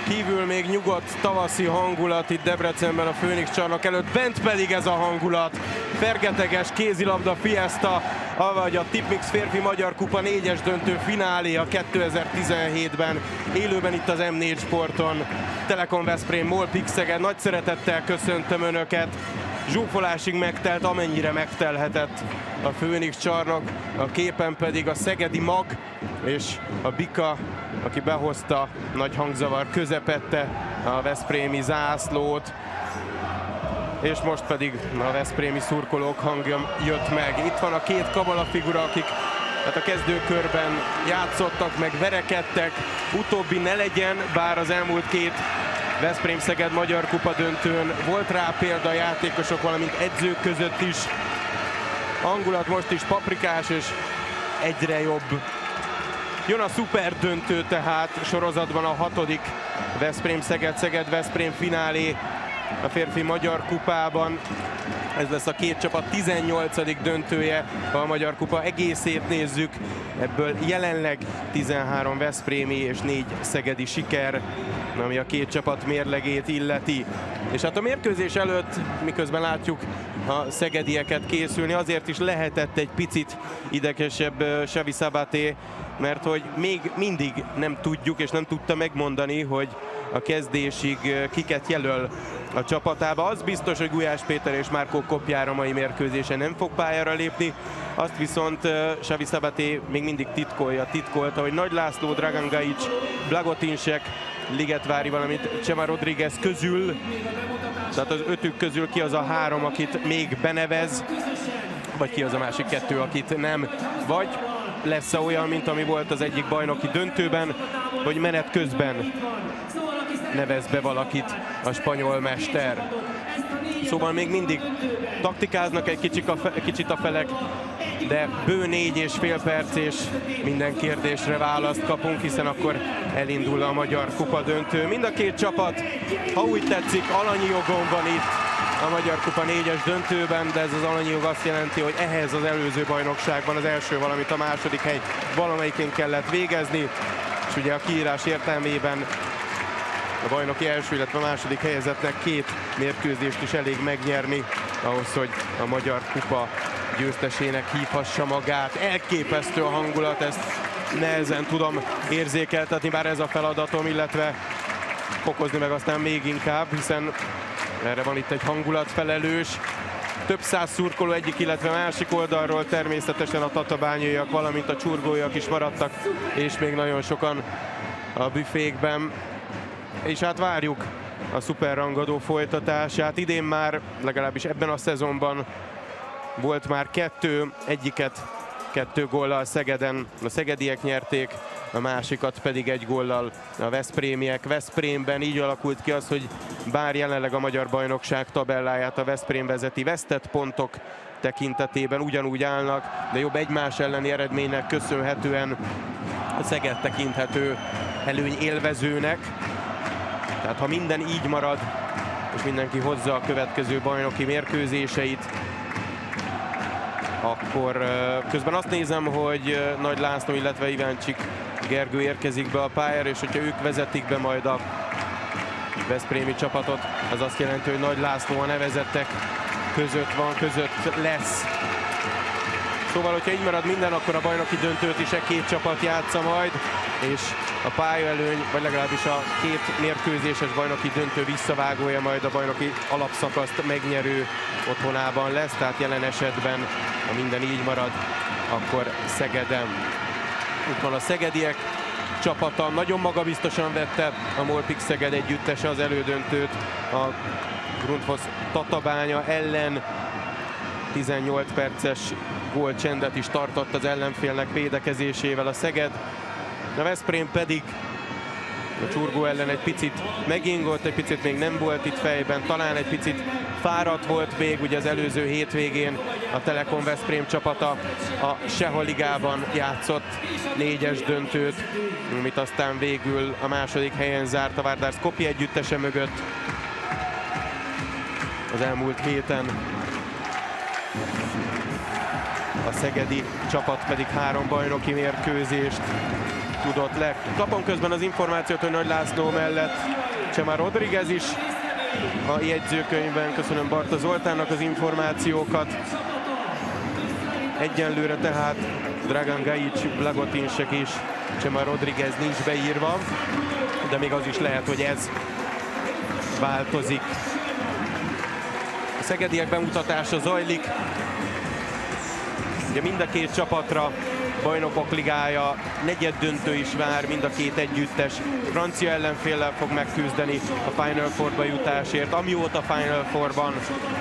Kívül még nyugodt tavaszi hangulat itt Debrecenben a Főnix csarnok előtt, bent pedig ez a hangulat. Fergeteges kézilabda fiesta, avagy a Tipmix férfi magyar kupa 4-es döntő fináléja 2017-ben. Élőben itt az M4 Sporton. Telekom Veszprém, MOL Pixeged, nagy szeretettel köszöntöm Önöket. Zsúfolásig megtelt, amennyire megtelhetett a Főnix csarnok, a képen pedig a szegedi mag és a Bika, aki behozta nagy hangzavar közepette a veszprémi zászlót, és most pedig a veszprémi szurkolók hangja jött meg. Itt van a két kabalafigura, akik a kezdőkörben játszottak, meg verekedtek, utóbbi ne legyen, bár az elmúlt két Veszprém-Szeged Magyar Kupa döntőn volt rá példa a játékosok, valamint edzők között is. Hangulat most is paprikás és egyre jobb. Jön a szuper döntő tehát, sorozatban a 6. Veszprém-Szeged, Szeged-Veszprém finálé a férfi Magyar Kupában. Ez lesz a két csapat 18. döntője, ha a Magyar Kupa egészét nézzük. Ebből jelenleg 13 veszprémi és 4 szegedi siker, ami a két csapat mérlegét illeti. És hát a mérkőzés előtt, miközben látjuk a szegedieket készülni, azért is lehetett egy picit idegesebb Xavi Sabaté, mert hogy még mindig nem tudjuk és nem tudta megmondani, hogy a kezdésig kiket jelöl a csapatába. Az biztos, hogy Gulyás Péter és Márkó Kopjár mai mérkőzésen nem fog pályára lépni. Azt viszont Xavi Sabaté még mindig titkolta, hogy Nagy László, Dragan Gajic, Blagotinsek, Ligetvári, valamint Csema Rodriguez közül, tehát az ötük közül ki az a 3, akit még benevez, vagy ki az a másik 2, akit nem. Vagy lesz-e olyan, mint ami volt az egyik bajnoki döntőben, hogy menet közben nevez be valakit a spanyol mester. Szóval még mindig taktikáznak egy kicsit a felek, de bő 4,5 perc és minden kérdésre választ kapunk, hiszen akkor elindul a Magyar Kupa döntő. Mind a két csapat, ha úgy tetszik, alanyi jogon van itt a Magyar Kupa 4-es döntőben, de ez az alanyi jog azt jelenti, hogy ehhez az előző bajnokságban az első, valamint a második hely valamelyikén kellett végezni, és ugye a kiírás értelmében a bajnoki első, illetve a második helyezettnek 2 mérkőzést is elég megnyerni ahhoz, hogy a Magyar Kupa győztesének hívhassa magát. Elképesztő a hangulat, ezt nehezen tudom érzékeltetni, bár ez a feladatom, illetve fokozni meg aztán még inkább, hiszen erre van itt egy hangulatfelelős. Több száz szurkoló egyik, illetve másik oldalról, természetesen a tatabányaiak, valamint a csurgóiak is maradtak, és még nagyon sokan a büfékben. És hát várjuk a szuperrangadó folytatását. Idén már, legalábbis ebben a szezonban volt már 2, egyiket 2 góllal Szegeden a szegediek nyerték, a másikat pedig 1 góllal a veszprémiek. Veszprémben így alakult ki az, hogy bár jelenleg a magyar bajnokság tabelláját a Veszprém vezeti, vesztett pontok tekintetében ugyanúgy állnak, de jobb egymás elleni eredménynek köszönhetően a Szeged tekinthető előny élvezőnek. Tehát ha minden így marad, és mindenki hozza a következő bajnoki mérkőzéseit, akkor közben azt nézem, hogy Nagy László, illetve Iváncsik Gergő érkezik be a pályára, és hogyha ők vezetik be majd a veszprémi csapatot, az azt jelenti, hogy Nagy László a nevezettek között lesz. Szóval, hogyha így marad minden, akkor a bajnoki döntőt is két csapat játsza majd, és a pályaelőny, vagy legalábbis a 2 mérkőzéses bajnoki döntő visszavágója majd a bajnoki alapszakaszt megnyerő otthonában lesz, tehát jelen esetben, ha minden így marad, akkor Szegeden. Itt van a szegediek csapata, nagyon magabiztosan vette a MOL Pixeged együttese az elődöntőt a Grundfos Tatabánya ellen. 18 perces gólcsendet is tartott az ellenfélnek védekezésével a Szeged. A Veszprém pedig a csurgó ellen egy picit megingott, egy picit még nem volt itt fejben, talán egy picit fáradt volt még, ugye az előző hétvégén a Telekom Veszprém csapata a Sehol ligában játszott 4-es döntőt, amit aztán végül a második helyen zárt a Vardar Skopje együttese mögött az elmúlt héten. A szegedi csapat pedig 3 bajnoki mérkőzést tudott le. Kapom közben az információt, hogy Nagy László mellett Chema Rodriguez is a jegyzőkönyvben. Köszönöm Barta Zoltánnak az információkat. Egyenlőre tehát Dragan Gajic, Blagotinšek és Chema Rodriguez nincs beírva, de még az is lehet, hogy ez változik. A szegediek bemutatása zajlik. Ugye mind a két csapatra Bajnokok Ligája negyeddöntő is vár, mind a két együttes francia ellenféllel fog megküzdeni a Final Fourba jutásért. Amióta Final Fourban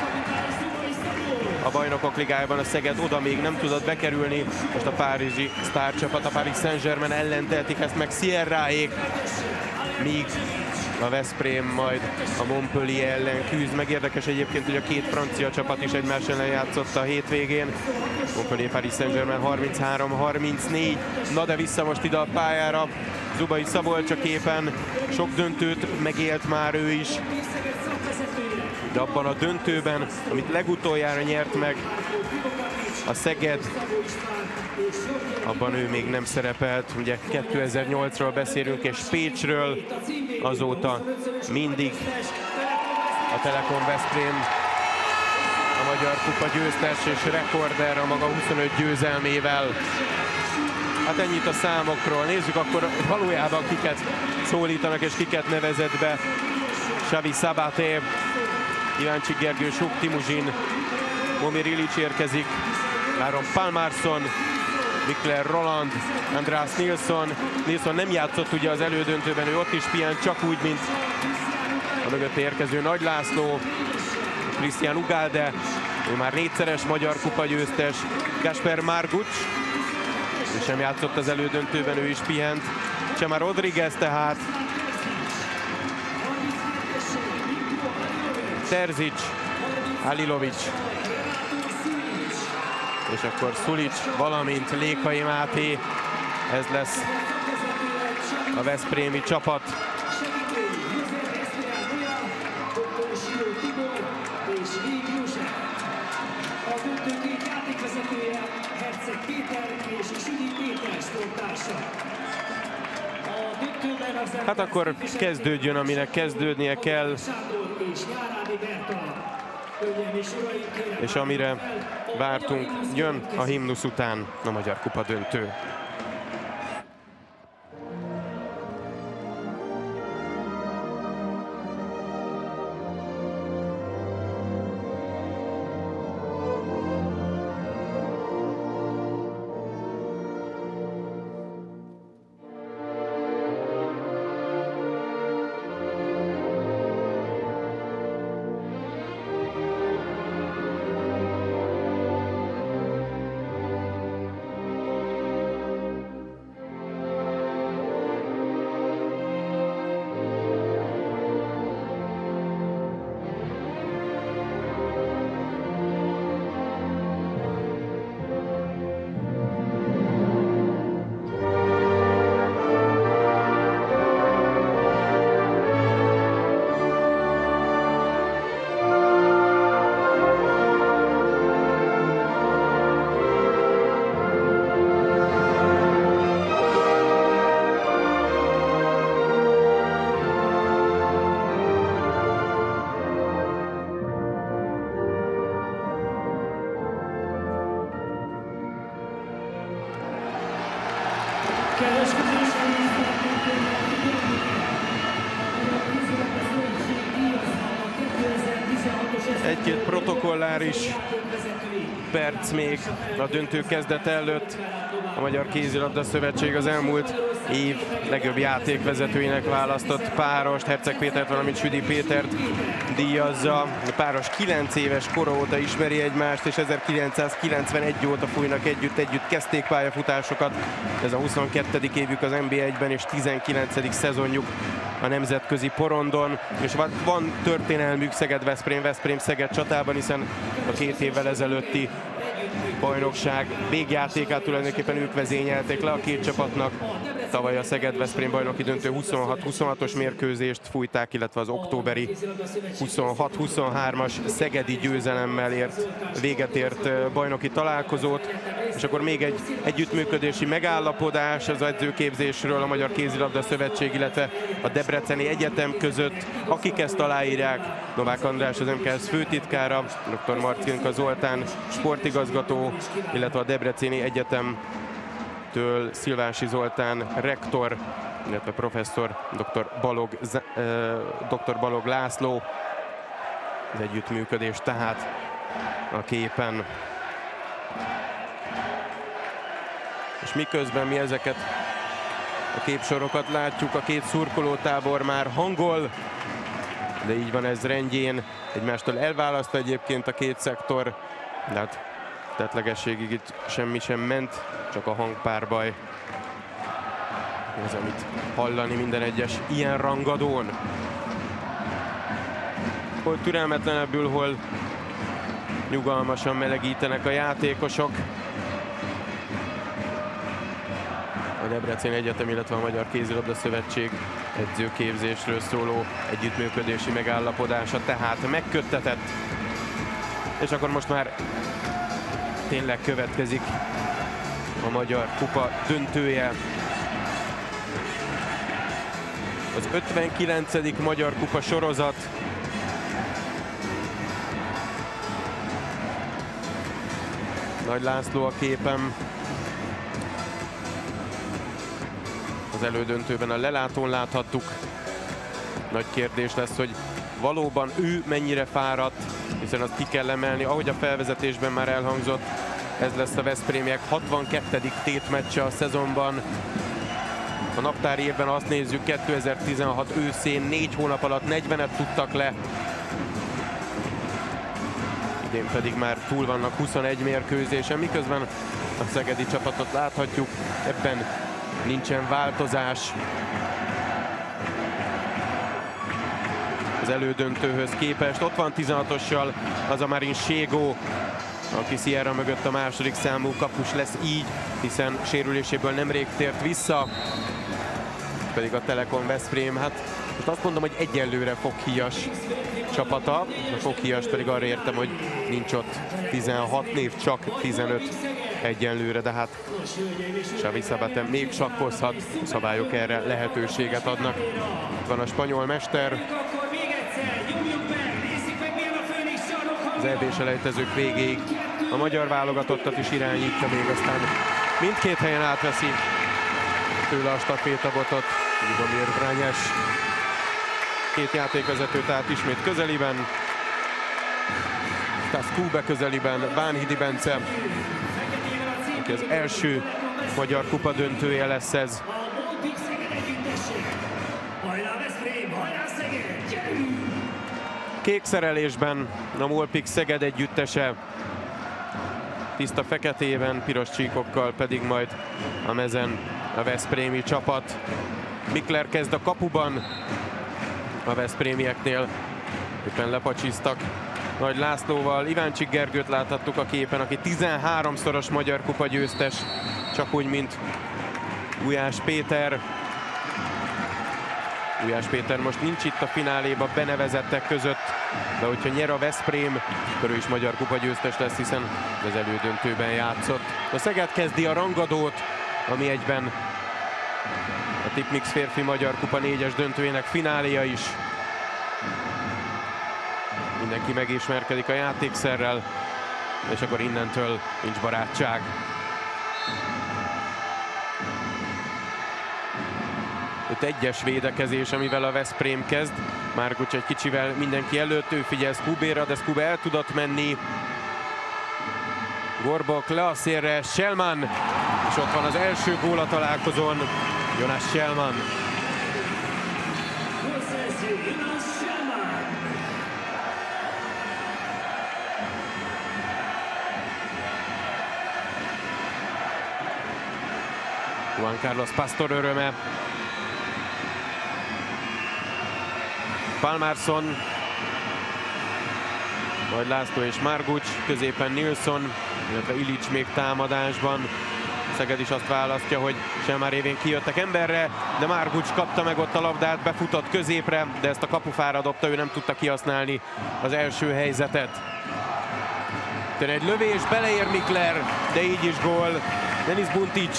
a Bajnokok Ligájában a Szeged oda még nem tudott bekerülni. Most a párizsi sztárcsapat, a Paris Saint-Germain ellen tehetik ezt meg Sierráék, míg a Veszprém majd a Montpellier ellen küzd. Meg érdekes egyébként, hogy a két francia csapat is egymás ellen játszott a hétvégén. Montpellier Paris Saint-Germain 33-34. Na de vissza most ide a pályára. Zubai Szabolcs a képen, sok döntőt megélt már ő is. De abban a döntőben, amit legutoljára nyert meg a Szeged, abban ő még nem szerepelt. Ugye 2008-ról beszélünk, és Pécsről, azóta mindig a Telekom Veszprém a Magyar Kupa győztes és rekorder a maga 25 győzelmével. Hát ennyit a számokról. Nézzük akkor valójában kiket szólítanak és kiket nevezett be. Xavi Szabaté, Iváncsik Gergő, Suk Timuzsin, Momir Ilic érkezik, Áron Pálmarsson, Mikler Roland, András Nilsson. Nilsson nem játszott ugye az elődöntőben, ő ott is pihent, csak úgy, mint a mögött érkező Nagy László, Krisztián Ugalde, ő már négyszeres Magyar Kupa győztes, Gasper Marguc, ő sem játszott az elődöntőben, ő is pihent, Chema Rodriguez tehát, Terzic, Halilovic, és akkor Szulic, valamint Lékai Máté. Ez lesz a veszprémi csapat. Hát akkor kezdődjön, aminek kezdődnie kell, és amire vártunk, jön a himnusz után a Magyar Kupa döntő. Egy-két protokolláris perc még a döntő kezdete előtt. A Magyar Kézilabda Szövetség az elmúlt év legjobb játékvezetőinek választott párost, Herceg Pétert, valamint Südi Pétert díjazza. A páros 9 éves kora óta ismeri egymást, és 1991 óta fújnak együtt kezdték pályafutásokat. Ez a 22. évük az NB1-ben, és 19. szezonjuk a nemzetközi porondon, és van történelmük Szeged-Veszprém, Veszprém-Szeged csatában, hiszen a 2 évvel ezelőtti bajnokság végjátékát tulajdonképpen ők vezényelték le a két csapatnak. Tavaly a Szeged-Veszprém bajnoki döntő 26-26-os mérkőzést fújták, illetve az októberi 26-23-as szegedi győzelemmel véget ért bajnoki találkozót. És akkor még egy együttműködési megállapodás az edzőképzésről a Magyar Kézilabda Szövetség, illetve a Debreceni Egyetem között. Akik ezt aláírják, Novák András, az MKS főtitkára, dr. Marcinka Zoltán sportigazgató, illetve a Debreceni Egyetemtől Szilvási Zoltán rektor, illetve professzor dr. Balog László. Az együttműködés tehát a képen. És miközben mi ezeket a képsorokat látjuk, a két szurkolótábor már hangol, de így van ez rendjén, egymástól elválasztva egyébként a két szektor, de hát tettlegességig itt semmi sem ment, csak a hangpárbaj. Ez, amit hallani minden egyes ilyen rangadón. Hol türelmetlenebbül, hol nyugalmasan melegítenek a játékosok. A Debreceni Egyetem, illetve a Magyar Kézilabda Szövetség edzőképzésről szóló együttműködési megállapodása tehát megköttetett. És akkor most már tényleg következik a Magyar Kupa döntője. Az 59. Magyar Kupa sorozat. Nagy László a képen. Az elődöntőben a lelátón láthattuk. Nagy kérdés lesz, hogy valóban ő mennyire fáradt, hiszen azt ki kell emelni, ahogy a felvezetésben már elhangzott, ez lesz a veszprémiek 62. tétmeccse a szezonban. A naptári évben azt nézzük, 2016 őszén 4 hónap alatt 40-et tudtak le. Idén pedig már túl vannak 21 mérkőzésen, miközben a szegedi csapatot láthatjuk, ebben nincsen változás. Az elődöntőhöz képest ott van 16-ossal az a Marin Ségó, aki Sierra mögött a második számú kapus lesz így, hiszen sérüléséből nemrég tért vissza. Pedig a Telekom Veszprém, hát most azt mondom, hogy egyenlőre Foghíjas csapata. A Foghíjas pedig arra értem, hogy nincs ott 16 név, csak 15 egyenlőre, de hát Xavi Szabaten még sakkozhat, a szabályok erre lehetőséget adnak. Itt van a spanyol mester. Az EB-s elejtezők végéig a magyar válogatottat is irányítja, még aztán mindkét helyen átveszi tőle a stafétabotot Lubomir Vranyes. Két játékvezető tehát ismét közeliben. Stasz Kube közeliben, Bánhidi Bence, aki az első Magyar Kupa döntője lesz ez. Kék szerelésben a Molpix Szeged együttese, tiszta feketében, piros csíkokkal pedig majd a mezen a veszprémi csapat. Mikler kezd a kapuban a veszprémieknél, éppen lepacsisztak Nagy Lászlóval. Iváncsik Gergőt láthattuk a képen, aki 13-szoros Magyar Kupa győztes, csak úgy, mint Gulyás Péter. Gulyás Péter most nincs itt a fináléba benevezettek között, de hogyha nyer a Veszprém, akkor ő is Magyar Kupa győztes lesz, hiszen az elődöntőben játszott. A Szeged kezdi a rangadót, ami egyben a Tipmix férfi Magyar Kupa 4-es döntőjének fináléja is. Mindenki megismerkedik a játékszerrel, és akkor innentől nincs barátság. Itt egyes védekezés, amivel a Veszprém kezd. Márgucs egy kicsivel mindenki előtt, ő figyel Skubéra, de Skube el tudott menni. Gorbok le a szélre, Selman, és ott van az első gól a találkozón, Jonas Selman. Juan Carlos Pastor öröme. Pálmarsson, majd László és Márgucs, középen Nilsson, illetve Illich még támadásban. Szeged is azt választja, hogy Selmán révén kijöttek emberre, de Margucs kapta meg ott a labdát, befutott középre, de ezt a kapufára dobta, ő nem tudta kihasználni az első helyzetet. Egy lövés, beleér Mikler, de így is gól. Denis Buntic.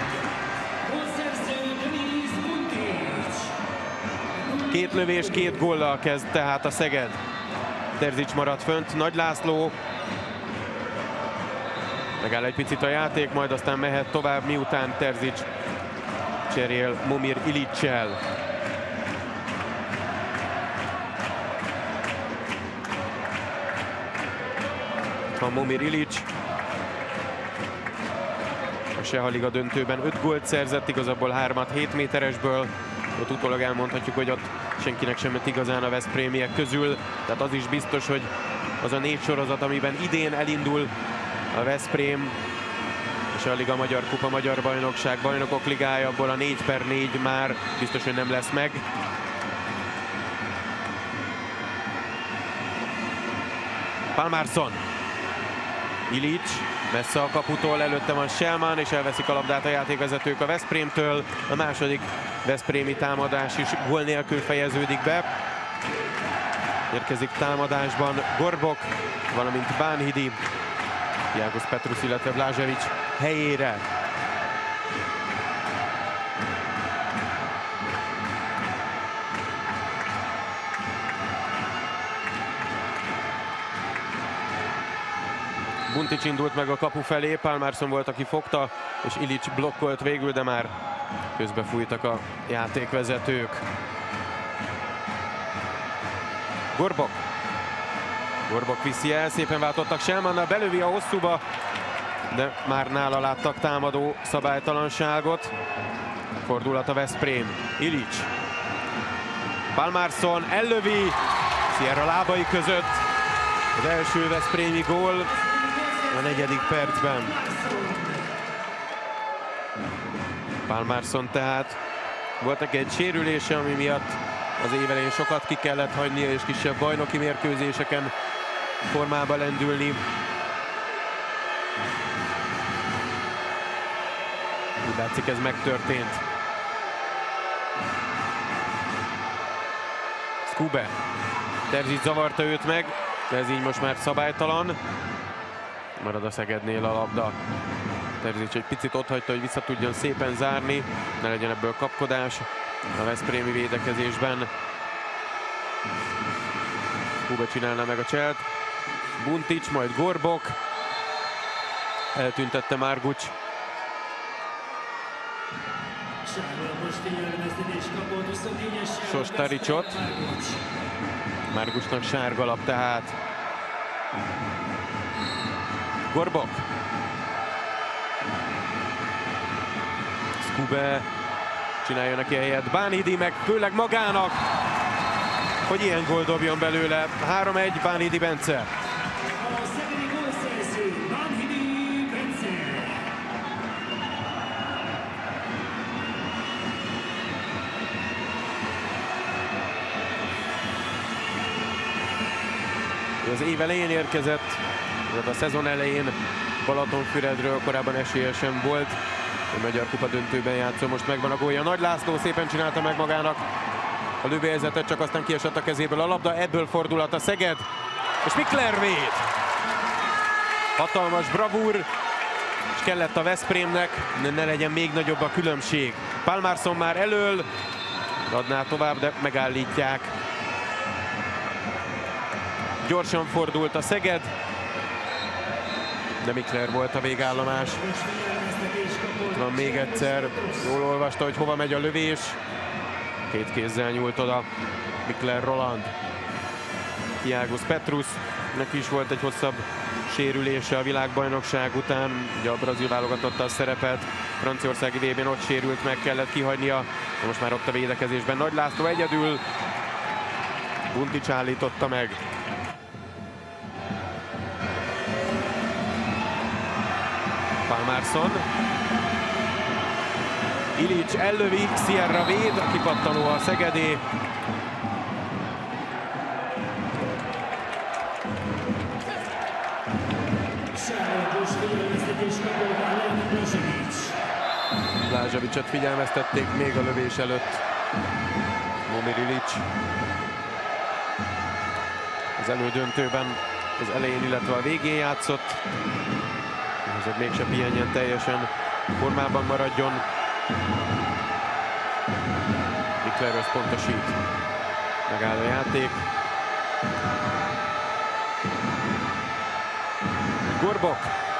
Két lövés, két góllal kezd tehát a Szeged. Terzics maradt fönt, Nagy László. Megáll egy picit a játék, majd aztán mehet tovább, miután Terzics cserél Momir Ilic-sel. A Momir Ilic a Seha Liga döntőben 5 gólt szerzett, igazából 3-at 7 méteresből. Ott utólag elmondhatjuk, hogy ott senkinek sem ment igazán a veszprémiek közül. Tehát az is biztos, hogy az a 4 sorozat, amiben idén elindul a Veszprém, és a Liga Magyar Kupa, Magyar Bajnokság, Bajnokok Ligája, abból a 4/4 már biztos, hogy nem lesz meg. Pálmarsson. Ilic messze a kaputól, előtte van Selmán, és elveszik a labdát a játékvezetők a Veszprémtől. A második veszprémi támadás is gól nélkül fejeződik be. Érkezik támadásban Gorbok, valamint Bánhidi, Jágos Petrus, illetve Blažević helyére. Buntic indult meg a kapu felé, Pálmarsson volt, aki fogta, és Ilic blokkolt végül, de már közbefújtak a játékvezetők. Gorbok. Gorbok viszi el, szépen váltottak Selmánnal, belövi a hosszúba, de már nála láttak támadó szabálytalanságot. Fordulat a Veszprém. Ilic. Pálmarsson ellövi, Sierra lábai között. Az első veszprémi gól a 4. percben. Pálmarsson tehát volt neki egy sérülése, ami miatt az év elején sokat ki kellett hagynia, és kisebb bajnoki mérkőzéseken formába lendülni. Úgy látszik, ez megtörtént. Skube. Terzics zavarta őt meg, de ez így most már szabálytalan. Marad a Szegednél a labda. Terzics egy picit otthagyta, hogy vissza tudjon szépen zárni, ne legyen ebből kapkodás a veszprémi védekezésben. Skube csinálna meg a cselt. Buntic, majd Gorbok. Eltüntette Margucs. Sostaricsot. Margucsnak sárga lap tehát. Gorbok. Skube csinálja neki helyet. Bánhidi meg főleg magának, hogy ilyen gól dobjon belőle. 3-1 Bánhidi Bence. Az év elején érkezett, a szezon elején Balatonfüredről, korábban esélye sem volt. A Magyar Kupa döntőben játszó, most megvan a gólja. Nagy László szépen csinálta meg magának a lövőhelyzetet, csak aztán kiesett a kezéből a labda. Ebből fordulat a Szeged, és Mikler véd. Hatalmas bravúr, és kellett a Veszprémnek, ne legyen még nagyobb a különbség. Pálmarsson már elől, adná tovább, de megállítják. Gyorsan fordult a Szeged, de Mikler volt a végállomás. Itt van még egyszer, jól olvasta, hogy hova megy a lövés. Két kézzel nyúlt oda Mikler Roland. Jágos Petrus, neki is volt egy hosszabb sérülése a világbajnokság után. Ugye a brazil válogatottal szerepelt, franciaországi VB-n ott sérült meg, kellett kihagynia. Most már ott a védekezésben Nagy László egyedül. Buntic állította meg. Pálmarsson. Ilic ellövi, Sierra véd, a kipattanó a Szegedé. Sárgos figyelmeztetés kapott Blažević. Blaževićet figyelmeztették még a lövés előtt. Momir Ilić az elődöntőben az elején, illetve a végén játszott. Ezért mégse pihenjen teljesen, formában maradjon. Mikler összpontosít. Megáll a játék. Gorbok.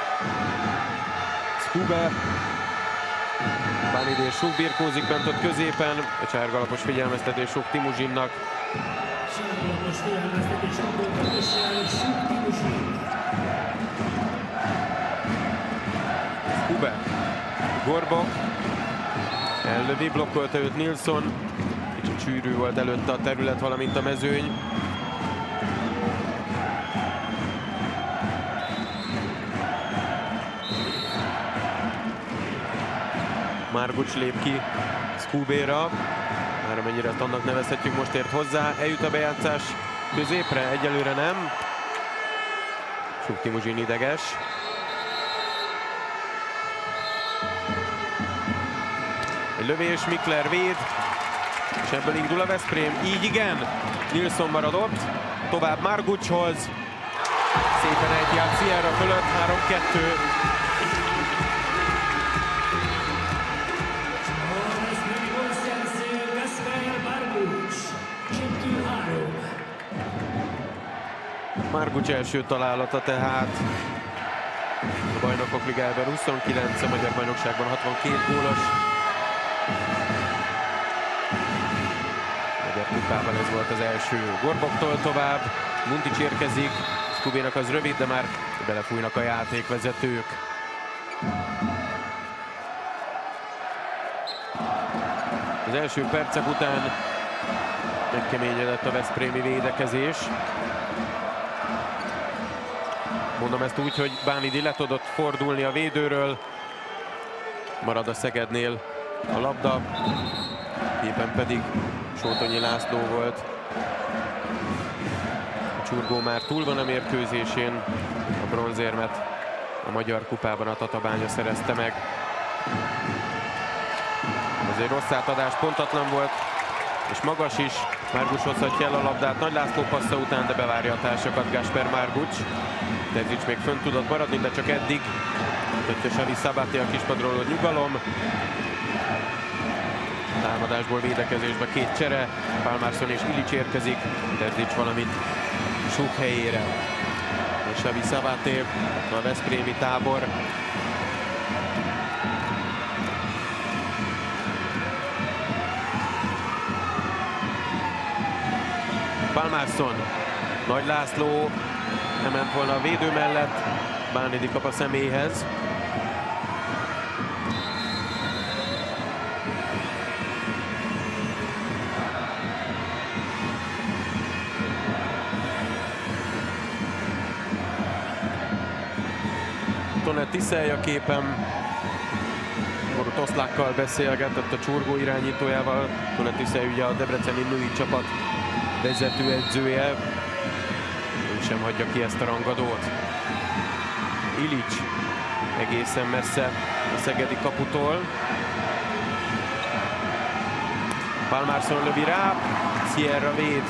Skube. Bánhidi és Suk birkózik bent ott középen. A sárgalapos figyelmeztetés Suk Timuzsinnak. Sárgalapos figyelmeztetés Suk Timuzsin. Skube. Gorbok. Ellövi, blokkolta őt Nilsson. Kicsit sűrű volt előtte a terület, valamint a mezőny. Marguč lép ki Skubéra. Már amennyire ezt annak nevezhetjük, most ért hozzá. Eljut a bejátszás középre, egyelőre nem. Suk Timuzsin ideges. Egy lövés, Mikler véd, és ebből indul a Veszprém. Így igen, Nilsson maradott, tovább Margučhoz. Szépen ejti át Sierra fölött, 3-2. Marguč első találata tehát. A Bajnokok Ligájában 29, a Magyar Bajnokságban 62 gólos. Magyar kupában ez volt az első. Gorboktól tovább, Muntics érkezik, Skubénak az rövid, de már belefújnak a játékvezetők. Az első percek után megkeményedett a veszprémi védekezés. Mondom ezt úgy, hogy Bánhidi le tudott fordulni a védőről. Marad a Szegednél a labda. Éppen pedig Sótonyi László volt. A Csurgó már túl van a mérkőzésén. A bronzérmet a Magyar Kupában a Tatabánya szerezte meg. Ez egy rossz átadás, pontatlan volt, és magas is. Marguč hozhatja el a labdát Nagy László passza után, de bevárja a társakat Gáspár Marguč. Terzics még fönn tudott maradni, de csak eddig. Tötte Xavi Szabáté a kispadról, nyugalom. Támadásból védekezésbe két csere. Pálmársson és Ilić érkezik. Terzics valamint Suk helyére. És Xavi Szabáté, a veszprémi tábor. Pálmársson, Nagy László nem ment volna a védő mellett, Bánhidi kap a személyhez. Tonett Tiszelj a képen, Borut Oszlákkal beszélgetett a Csurgó irányítójával. Tonett Tiszelj ugye a debreceni női csapat vezetőedzője. Ő sem hagyja ki ezt a rangadót. Ilić egészen messze a szegedi kaputól. Pálmársson lövi rá, Sierra véd.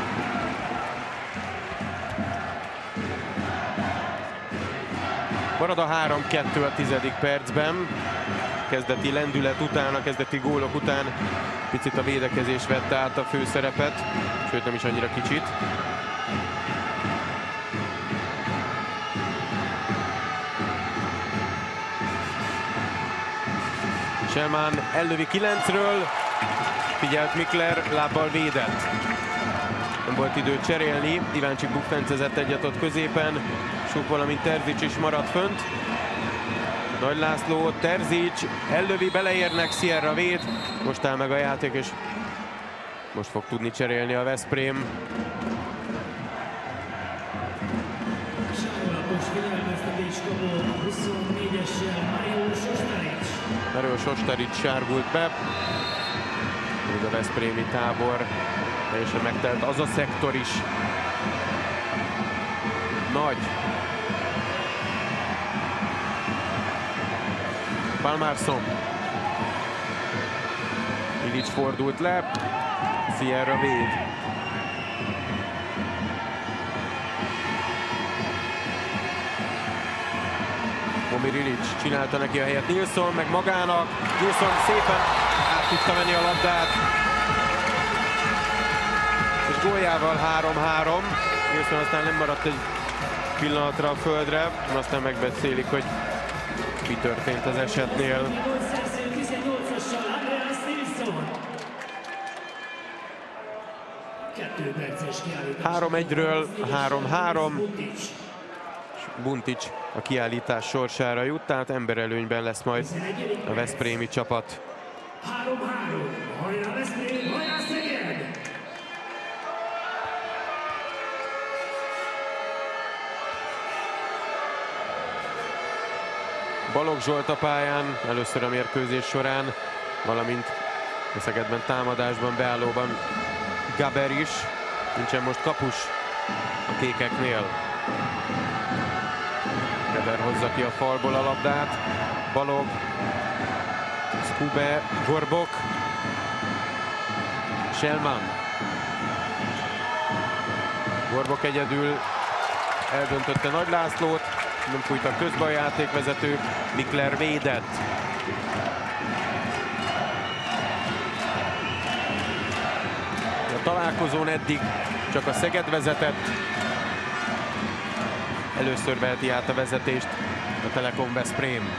Marad a 3-2 a 10. percben. Kezdeti lendület után, a kezdeti gólok után picit a védekezés vette át a főszerepet, sőt nem is annyira kicsit. Selmán ellövi 9-ről, figyelt Mikler, lábbal védett. Nem volt idő cserélni, Iváncsik bukfencezett egyet ott középen, Suk valamint Terzics is maradt fönt. Nagy László, Terzics, ellövi, beleérnek, Sierra véd. Most áll meg a játék, és most fog tudni cserélni a Veszprém. Sárgalapos figyelmeztetés kapott 24-essel Mario Sostaric. Mario Sostaric sárgult be. Még a veszprémi tábor teljesen megtelt az a szektor is. Nagy. Pálmársson. Ilic fordult le, Sierra véd. Momir Ilic csinálta neki a helyet Nilsson, meg magának. Nilsson szépen át tudta menni a labdát. És góljával 3-3. Nilsson aztán nem maradt egy pillanatra a földre, aztán megbeszélik, hogy mi történt az esetnél. 3-1-ről 3-3. Buntics a kiállítás sorsára jut, tehát emberelőnyben lesz majd a veszprémi csapat. 3-3. Hajrá Veszprém, hajrá Szeged! Balogh Zsolt a pályán először a mérkőzés során, valamint a Szegedben támadásban, beállóban Gaber is. Nincsen most kapus a kékeknél. Gaber hozza ki a falból a labdát. Balogh, Skube, Gorbok, Selman. Gorbok egyedül eldöntötte Nagy Lászlót, nem fújtak közbe a játékvezetők, Mikler védett. A találkozón eddig csak a Szeged vezetett. Először veheti át a vezetést a Telekom Veszprém.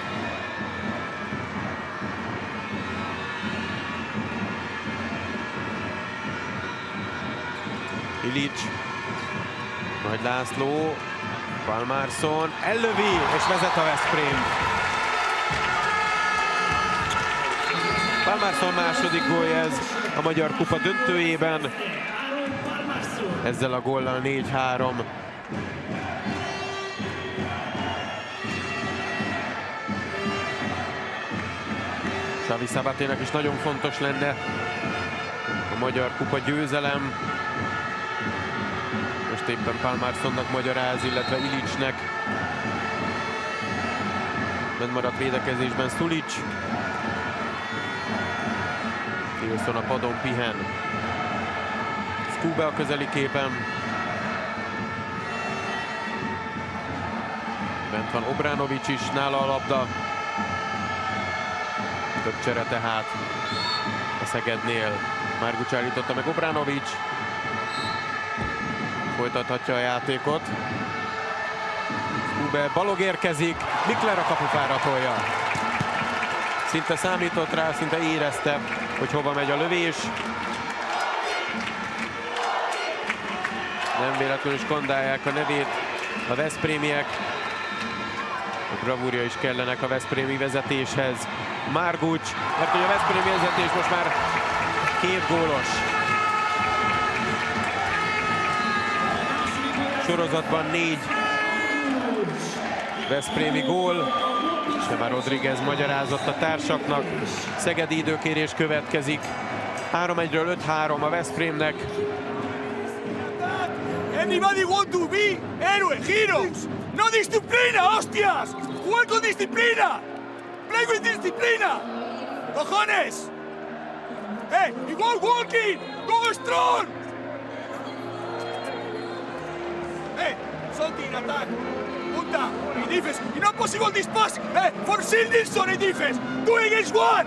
Ilic, Nagy László, Pálmarsson ellövi, és vezet a Veszprém. Pálmarsson második gólja ez a Magyar Kupa döntőjében. Ezzel a góllal 4-3. Xavi Szabatének is nagyon fontos lenne a Magyar Kupa győzelem. Most éppen Pálmarssonnak magyaráz, illetve Ilicnek. Bent maradt védekezésben Sulic. Nilsson a padon pihen. Skube a közeli képen. Bent van Obranovic is, nála a labda. Több csere tehát a Szegednél. Márgucs állította meg Obranovic. Folytathatja a játékot. Skube, Balogh érkezik, Mikler a kapufára tolja. Szinte számított rá, szinte érezte, hogy hova megy a lövés. Nem véletlenül skandálják a nevét a veszprémiek. A bravúrja is kellenek a veszprémi vezetéshez. Márgucs, mert hogy a veszprémi vezetés most már 2 gólos. Sorozatban 4 veszprémi gól. Sema Rodriguez magyarázott a társaknak. Szegedi időkérés következik. 3-1-ről 5-3 a Veszprémnek. Everybody want to be héroes, heroes. No disciplina, hostias. Juega con disciplina. Play with disciplina. Cojones. Hey, you go walking. Go strong. Hey, something in attack. Punta, in defense. It's not possible this pass. Hey, for Nilsson in defense. 2 against 1.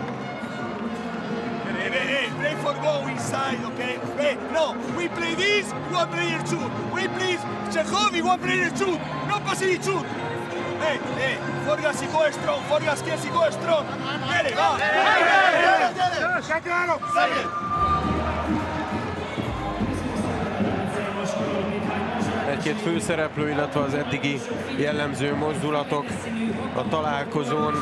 Hey, play for go inside, okay? Hey, no, we play this, one player shoot. We play Chekhov, one player shoot. No passing shoot. Hey, Forgas y go strong, Forgas cares y go strong. Dale, va! Egy-két főszereplő, illetve az eddigi jellemző mozdulatok a találkozón.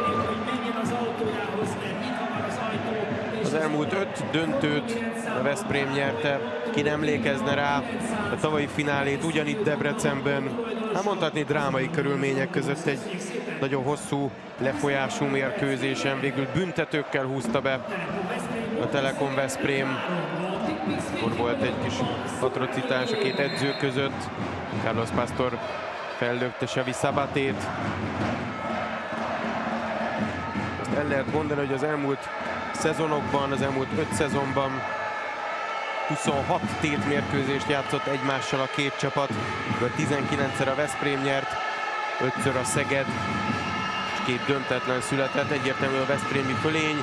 Az elmúlt 5 döntőt a Veszprém nyerte, ki nem emlékezne rá, a tavalyi finálét ugyanitt Debrecenben, hát mondhatni drámai körülmények között egy nagyon hosszú lefolyású mérkőzésen, végül büntetőkkel húzta be a Telekom Veszprém. Akkor volt egy kis atrocitás a 2 edző között, Carlos Pastor fellökte Xavi Szabatét. Azt el lehet mondani, hogy az elmúlt szezonokban, az elmúlt 5 szezonban 26 tétmérkőzést játszott egymással a két csapat, 19-szer a Veszprém nyert, 5-ször a Szeged, és 2 döntetlen született, egyértelmű a veszprémi fölény,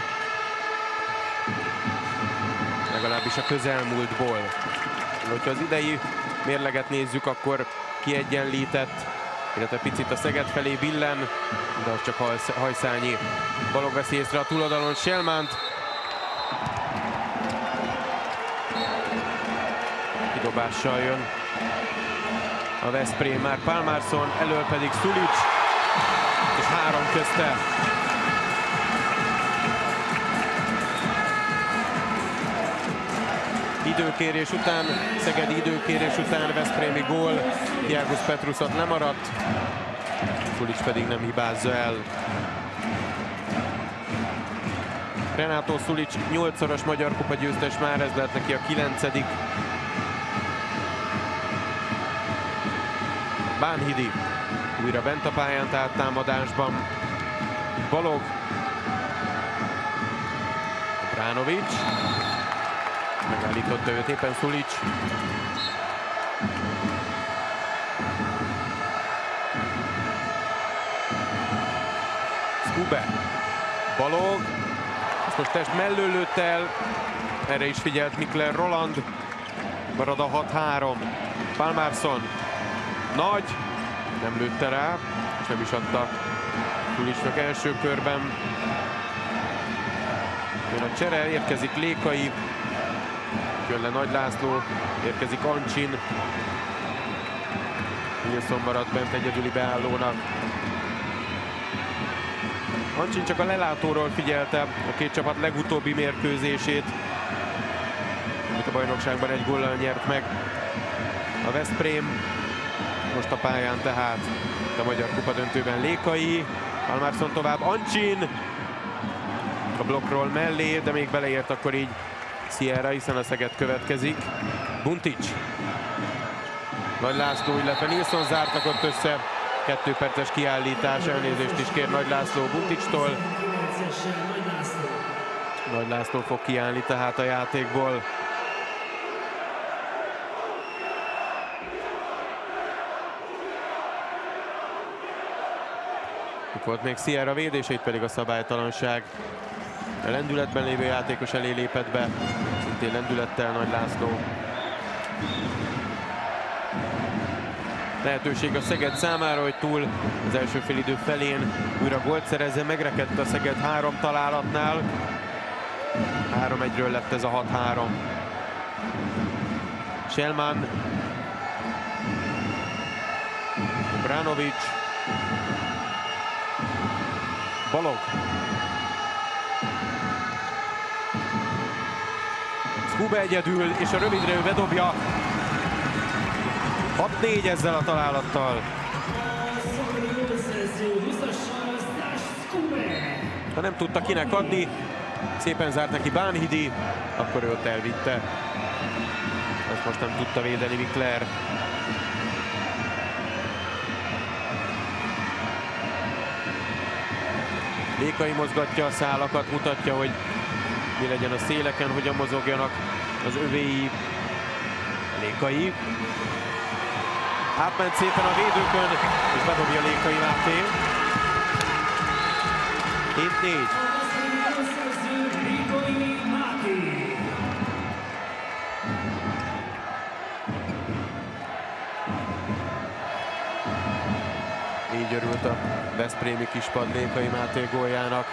legalábbis a közelmúltból. Hogyha az idei mérleget nézzük, akkor kiegyenlített, illetve picit a Szeged felé billen, de az csak hajszányi. Balog veszi észre a túloldalon Selmánt. Kidobással jön a Veszprém, már Pálmarsson, elől pedig Szulics, és 3 közte. Időkérés után, szegedi időkérés után veszprémi gól, Diágus Petrusot lemaradt, Szulics pedig nem hibázza el. Renato Szulics 8-szoros Magyar Kupa győztes már, ez lehet neki a 9. Bánhidi újra bent a pályán, tehát támadásban. Balog, Bránovics, megállította őt éppen Szulics. Skube, Balog, ezt most test mellől lőtt el, erre is figyelt Mikler Roland, marad a 6-3. Pálmarsson, nagy, nem lőtte rá, és nem is adta Szulicsnak első körben. Jön a csere, érkezik Lékai, jön le Nagy László, érkezik Ancsin. Nilsson maradt bent egyedüli beállónak. Ancsin csak a lelátóról figyelte a két csapat legutóbbi mérkőzését, amit a bajnokságban 1 góllal nyert meg a Veszprém. Most a pályán tehát a Magyar Kupa döntőben Lékai, Pálmarsson tovább, Ancsin a blokkról mellé, de még beleért akkor így Sierra, hiszen a Szeged következik. Buntics, Nagy László, illetve Nilsson zártak ott össze. 2 perces kiállítás, elnézést is kér Nagy László Bunticstól. Nagy László fog kiállni tehát a játékból. Itt volt még Sierra védése, itt pedig a szabálytalanság. A lendületben lévő játékos elé lépett be, szintén lendülettel Nagy László. Lehetőség a Szeged számára, hogy túl az első félidő felén újra gólt szerezze. Megrekedt a Szeged 3 találatnál. 3-1-ről lett ez a 6-3. Selmán, Bránovics, Balog, Skube egyedül, és a rövidre ő bedobja. 6-4 ezzel a találattal. Ha nem tudta kinek adni, szépen zárt neki Bánhidi, akkor ő ott elvitte. Ezt most nem tudta védeni Mikler. Lékai mozgatja a szálakat, mutatja, hogy mi legyen a széleken, hogyan mozogjanak az övéi. Lékai átment szépen a védőkön, és bedobja Lékai Máté. 7-4. Így örült a veszprémi kispad Lékai Máté góljának.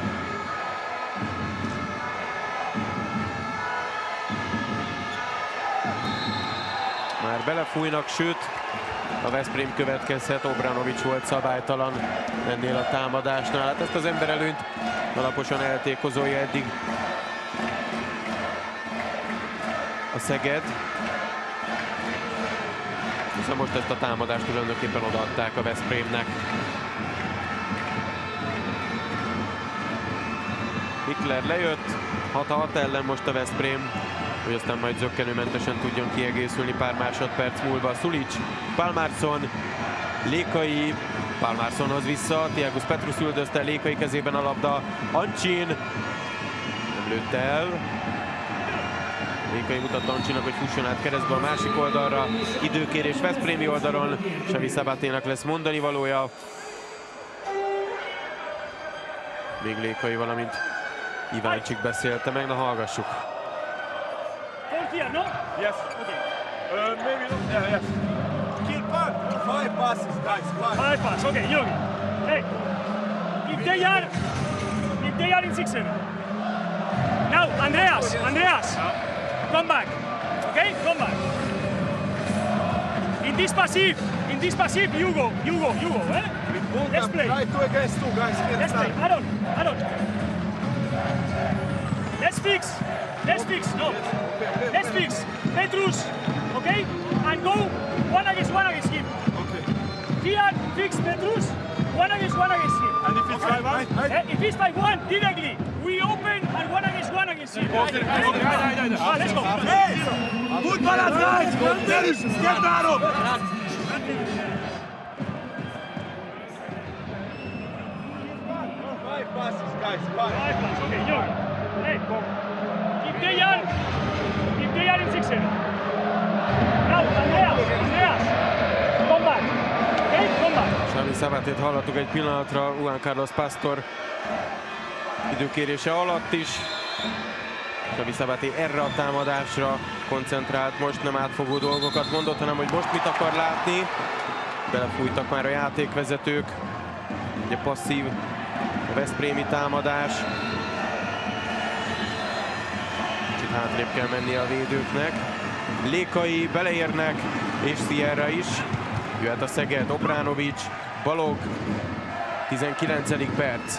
Már belefújnak, sőt, a Veszprém következhet. Obranovics volt szabálytalan ennél a támadásnál. Hát ezt az emberelőnyt alaposan eltékozolja eddig a Szeged. Hiszen most ezt a támadást tulajdonképpen odaadták a Veszprémnek. Mikler lejött, 6-6 ellen most a Veszprém, hogy aztán majd zökkenőmentesen tudjon kiegészülni pár másodperc múlva. Szulics, Pálmarsson, Lékai, Pálmarssonhoz vissza, Diágus Petrus üldözte, Lékai kezében a labda, Ancsin, lőtte el. Lékai mutatta Ancsinak, hogy fusson át keresztbe a másik oldalra. Időkérés veszprémi oldalon. Xavi Szabáténak lesz mondani valója. Még Lékai, valamint Iváncsik beszélte meg, na hallgassuk. Here, no? Yes. Okay. Maybe not. Yeah, yes. Kill part. 5 passes, guys. 5. 5 pass. Okay, Yogi. Hey, if they are in 6-7. Now, Andreas, come back. Okay, come back. In this passive, you go, eh? Let's play. Try 2 against 2, guys. Let's play. Aaron. Let's fix. No. Let's fix. Petrus, okay? And go 1 against him. Okay. Here, fix Petrus, 1 against him. And if it's 5-1? If it's 5-1, directly, we open and 1 against him. Okay. Let's go. Hey! Good balance, guys! Get Aaron! 5 passes, guys. 5. 5 pass, okay, Yogi. Hey, if they are in 6-7. Now, Andreas, come back. Okay, come back. Xavi Szabátét hallottuk egy pillanatra Juan Carlos Pastor időkérése alatt is. Xavi Szabáté erre a támadásra koncentrált, most nem átfogó dolgokat mondott, hanem hogy most mit akar látni. Belefújtak már a játékvezetők. Ugye passzív a veszprémi támadás. Kicsit hátrébb kell mennie a védőknek. Lékai beleérnek, és Sierra is. Jöhet a Szeged, Obránovics, Balog, 19. perc.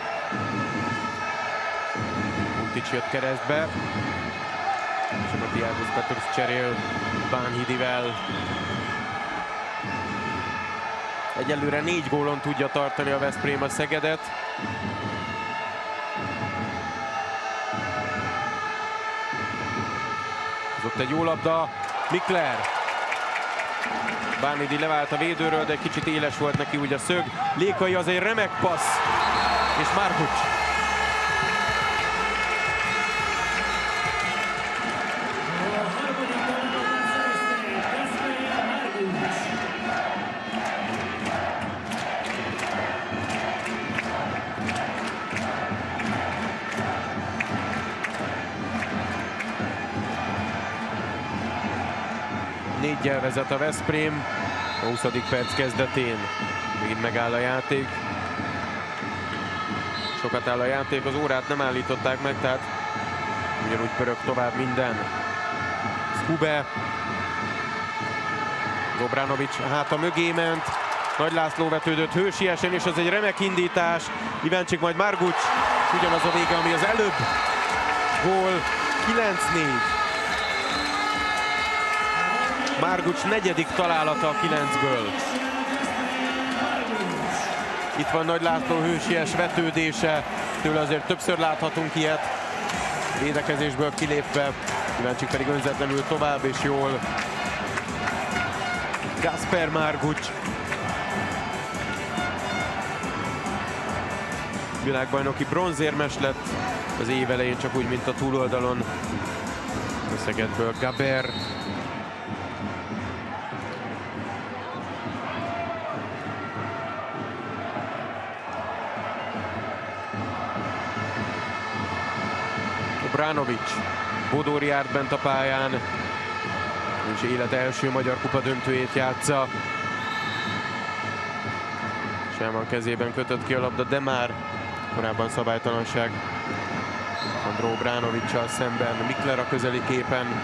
Mutics jött keresztbe. És a Tiago Petrus cserél Bánhidivel. Egyelőre 4 gólon tudja tartani a Veszprém a Szegedet. Ez ott egy jó labda, Mikler. Bánhidi levált a védőről, de egy kicsit éles volt neki úgy a szög. Lékai az egy remek passz, és Margucs. Négyel vezet a Veszprém a 20. perc kezdetén. Megint megáll a játék. Sokat áll a játék, az órát nem állították meg, tehát ugyanúgy pörög tovább minden. Skube. Obránovics háta mögé ment. Nagy László vetődött hősiesen, és az egy remek indítás. Iváncsik, majd Margucs. Ugyanaz a vége, ami az előbb. Gól 9-4. Margucs 4. találata a 9-ből. Itt van Nagy László hősies vetődése. Tőle azért többször láthatunk ilyet. Védekezésből kilépve. Iváncsik pedig önzetlenül tovább és jól. Gasper Margucs. Világbajnoki bronzérmes lett az év elején, csak úgy, mint a túloldalon. A Szegedből Gaber. Obránovics, Bodor járt bent a pályán, és élet első magyar kupa döntőjét játsza. Selman kezében kötött ki a labda, de már korábban szabálytalanság Andró Obránovics-sal szemben. Mikler a közeli képen.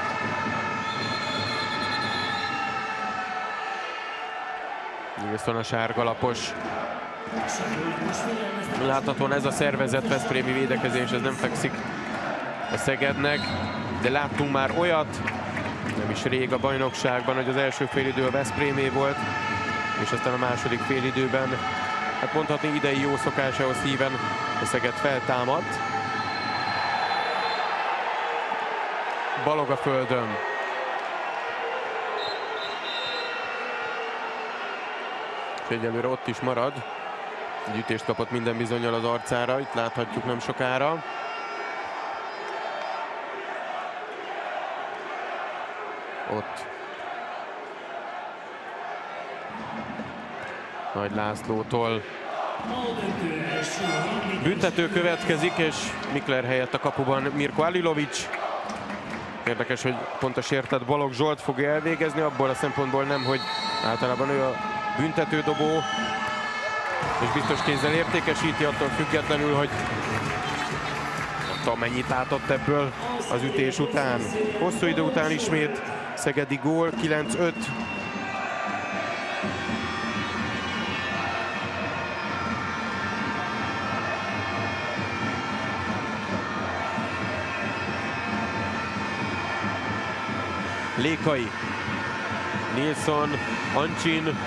Nyilván a sárgalapos. Láthatóan ez a szervezett veszprémi védekezés, ez nem fekszik a Szegednek, de láttunk már olyat, nem is rég a bajnokságban, hogy az első félidő a Veszprémé volt, és aztán a második félidőben, hát mondhatni idei jó szokásához híven a Szeged feltámadt. Balog a földön. És egyelőre ott is marad. Egy ütést kapott minden bizonnyal az arcára, itt láthatjuk nem sokára. ott. Nagy Lászlótól. Büntető következik, és Mikler helyett a kapuban Mirko Alilovics. Érdekes, hogy pont a sértett Balogh Zsolt fogja elvégezni, abból a szempontból nem, hogy általában ő a büntetődobó, és biztos kézzel értékesíti, attól függetlenül, hogy nem tudom, mennyit látott ebből az ütés után. Hosszú idő után ismét szegedi gól, 9-5. Lékai, Nilsson, Ancsin.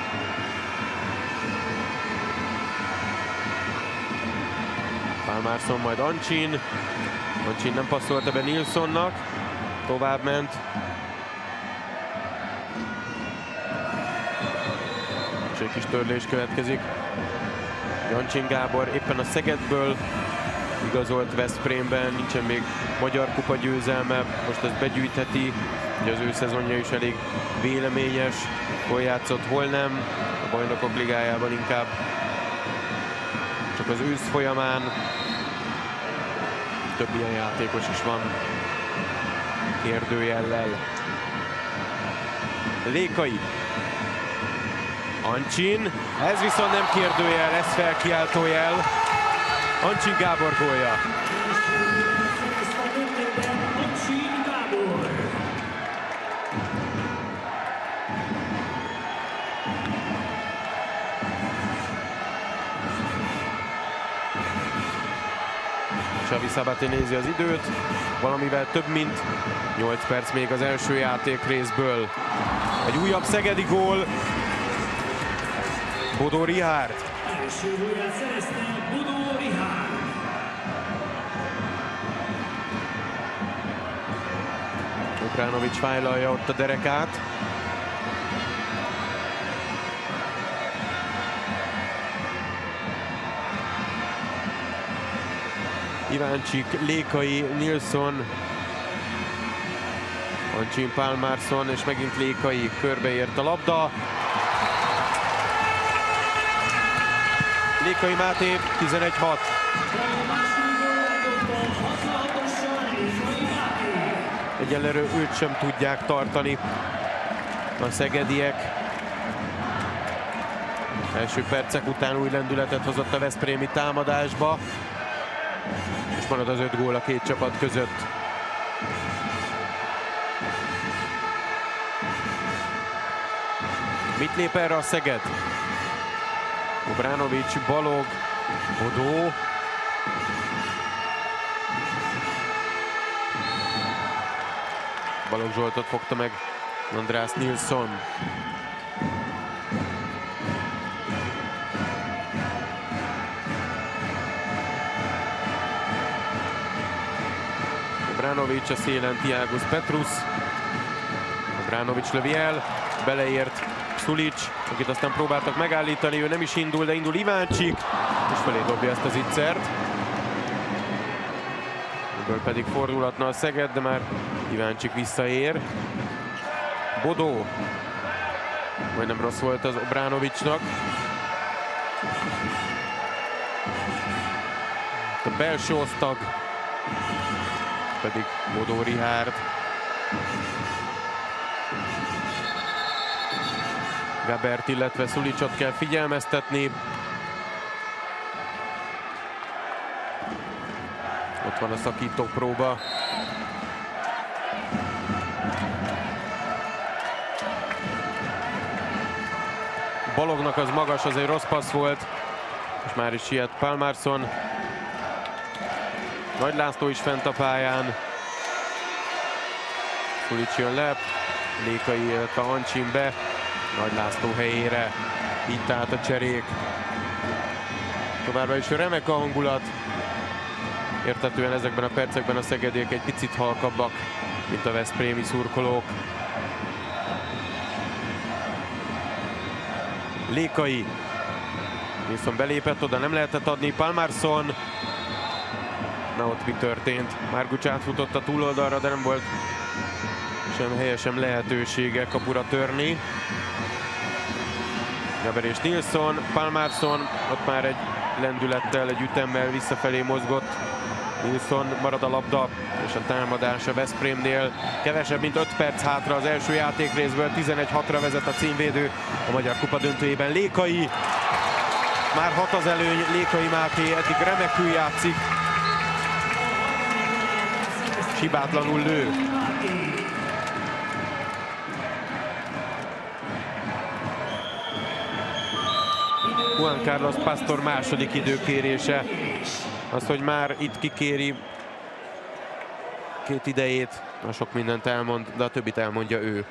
Pálmarsson, majd Ancsin. Ancsin nem passzolta be Nilssonnak. Tovább ment. És egy kis törlés következik. Ancsin Gábor éppen a Szegedből igazolt Veszprémben, nincsen még Magyar Kupa győzelme, most ezt begyűjtheti. Ugye az ő szezonja is elég véleményes, hol játszott, hol nem. A Bajnokok Ligájában inkább csak az ősz folyamán. Több ilyen játékos is van kérdőjellel. Lékai, Ancsin, ez viszont nem kérdőjel, ez felkiáltójel. Ancsin Gábor gólja. Xavi Szabaté nézi az időt, valamivel több mint 8 perc még az első játék részből. Egy újabb szegedi gól. Bodó Richárd. Ukranovics fájlalja ott a derekát. Iváncsik, Lékai, Nilsson, Ancsin, Pálmarsson, és megint Lékai, körbeért a labda. Lékai Máté, 11-6. Egyelőre őt sem tudják tartani a szegediek. Első percek után új lendületet hozott a veszprémi támadásba. És marad az 5 gól a két csapat között. Mit lép erre a Szeged? Obranovics, Balogh, Bodó. Balogh Zsoltot fogta meg András Nilsson. Obranovics a szélen, Tiagus Petrus. Obranovics lövi el, beleért Sulic, akit aztán próbáltak megállítani, ő nem is indul, de indul Iváncsik, és felé dobja ezt az ittszert. Ebből pedig fordulhatna a Szeged, de már Iváncsik visszaér. Bodó. Majdnem rossz volt az Obranovicsnak. A belső osztag pedig Bodó Richárd. Gabert, illetve Sulicot kell figyelmeztetni. Ott van a szakító próba. Baloghnak az magas, az egy rossz passz volt. És már is siet Pálmarsson. Nagy László is fent a pályán. Sulic jön le. Lékai, illetve Ancsin be. Nagy László helyére. Így tehát a cserék. Továbbra is remek a hangulat. Értetően ezekben a percekben a szegediek egy picit halkabbak, mint a veszprémi szurkolók. Lékai. Viszont belépett, oda nem lehetett adni. Pálmarsson. Na ott mi történt? Márgucs átfutott a túloldalra, de nem volt sem helye, sem lehetősége kapura törni. Gaber és Nilsson, Pálmarsson ott már egy lendülettel, egy ütemmel visszafelé mozgott. Nilsson, marad a labda és a támadás a Veszprémnél. Kevesebb, mint 5 perc hátra az első játékrészből, 11-6-ra vezet a címvédő a Magyar Kupa döntőjében. Lékai, már 6 az előny, Lékai Máté eddig remekül játszik. Hibátlanul lő. Juan Carlos Pastor második időkérése. Az, hogy már itt kikéri két idejét, a sok mindent elmond, de a többit elmondja ő.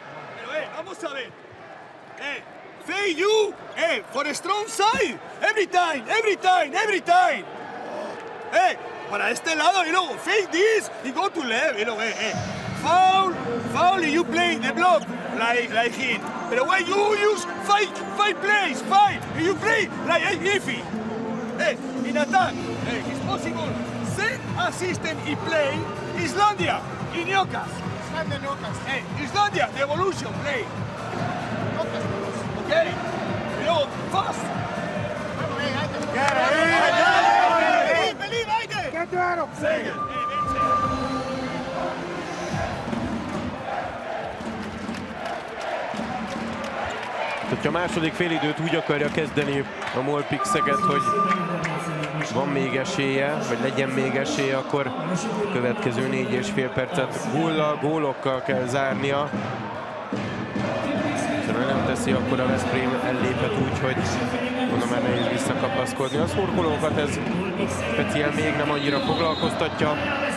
Fade you! Hey, for a strong side! Every time, every time, every time! Hey, para este lado, you know, fake this, you go to left, you know, hey. Foul, foul, you play the block like him. But when you use five plays, you play like Iffy. Hey, in attack, hey, it's possible. Send assistant in play Islandia, in Newcastle. Hey, Islandia, the evolution play. Okay, you know, fast. Believe I did. Get to Adam. Say it. Ha a második félidőt úgy akarja kezdeni a Molpix Szeged, hogy van még esélye, vagy legyen még esélye, akkor a következő 4,5 percet gólokkal kell zárnia. Ha nem teszi, akkor a Veszprém elléphet úgy, hogy onnan már nehéz visszakapaszkodni. A szurkolókat ez speciál még nem annyira foglalkoztatja.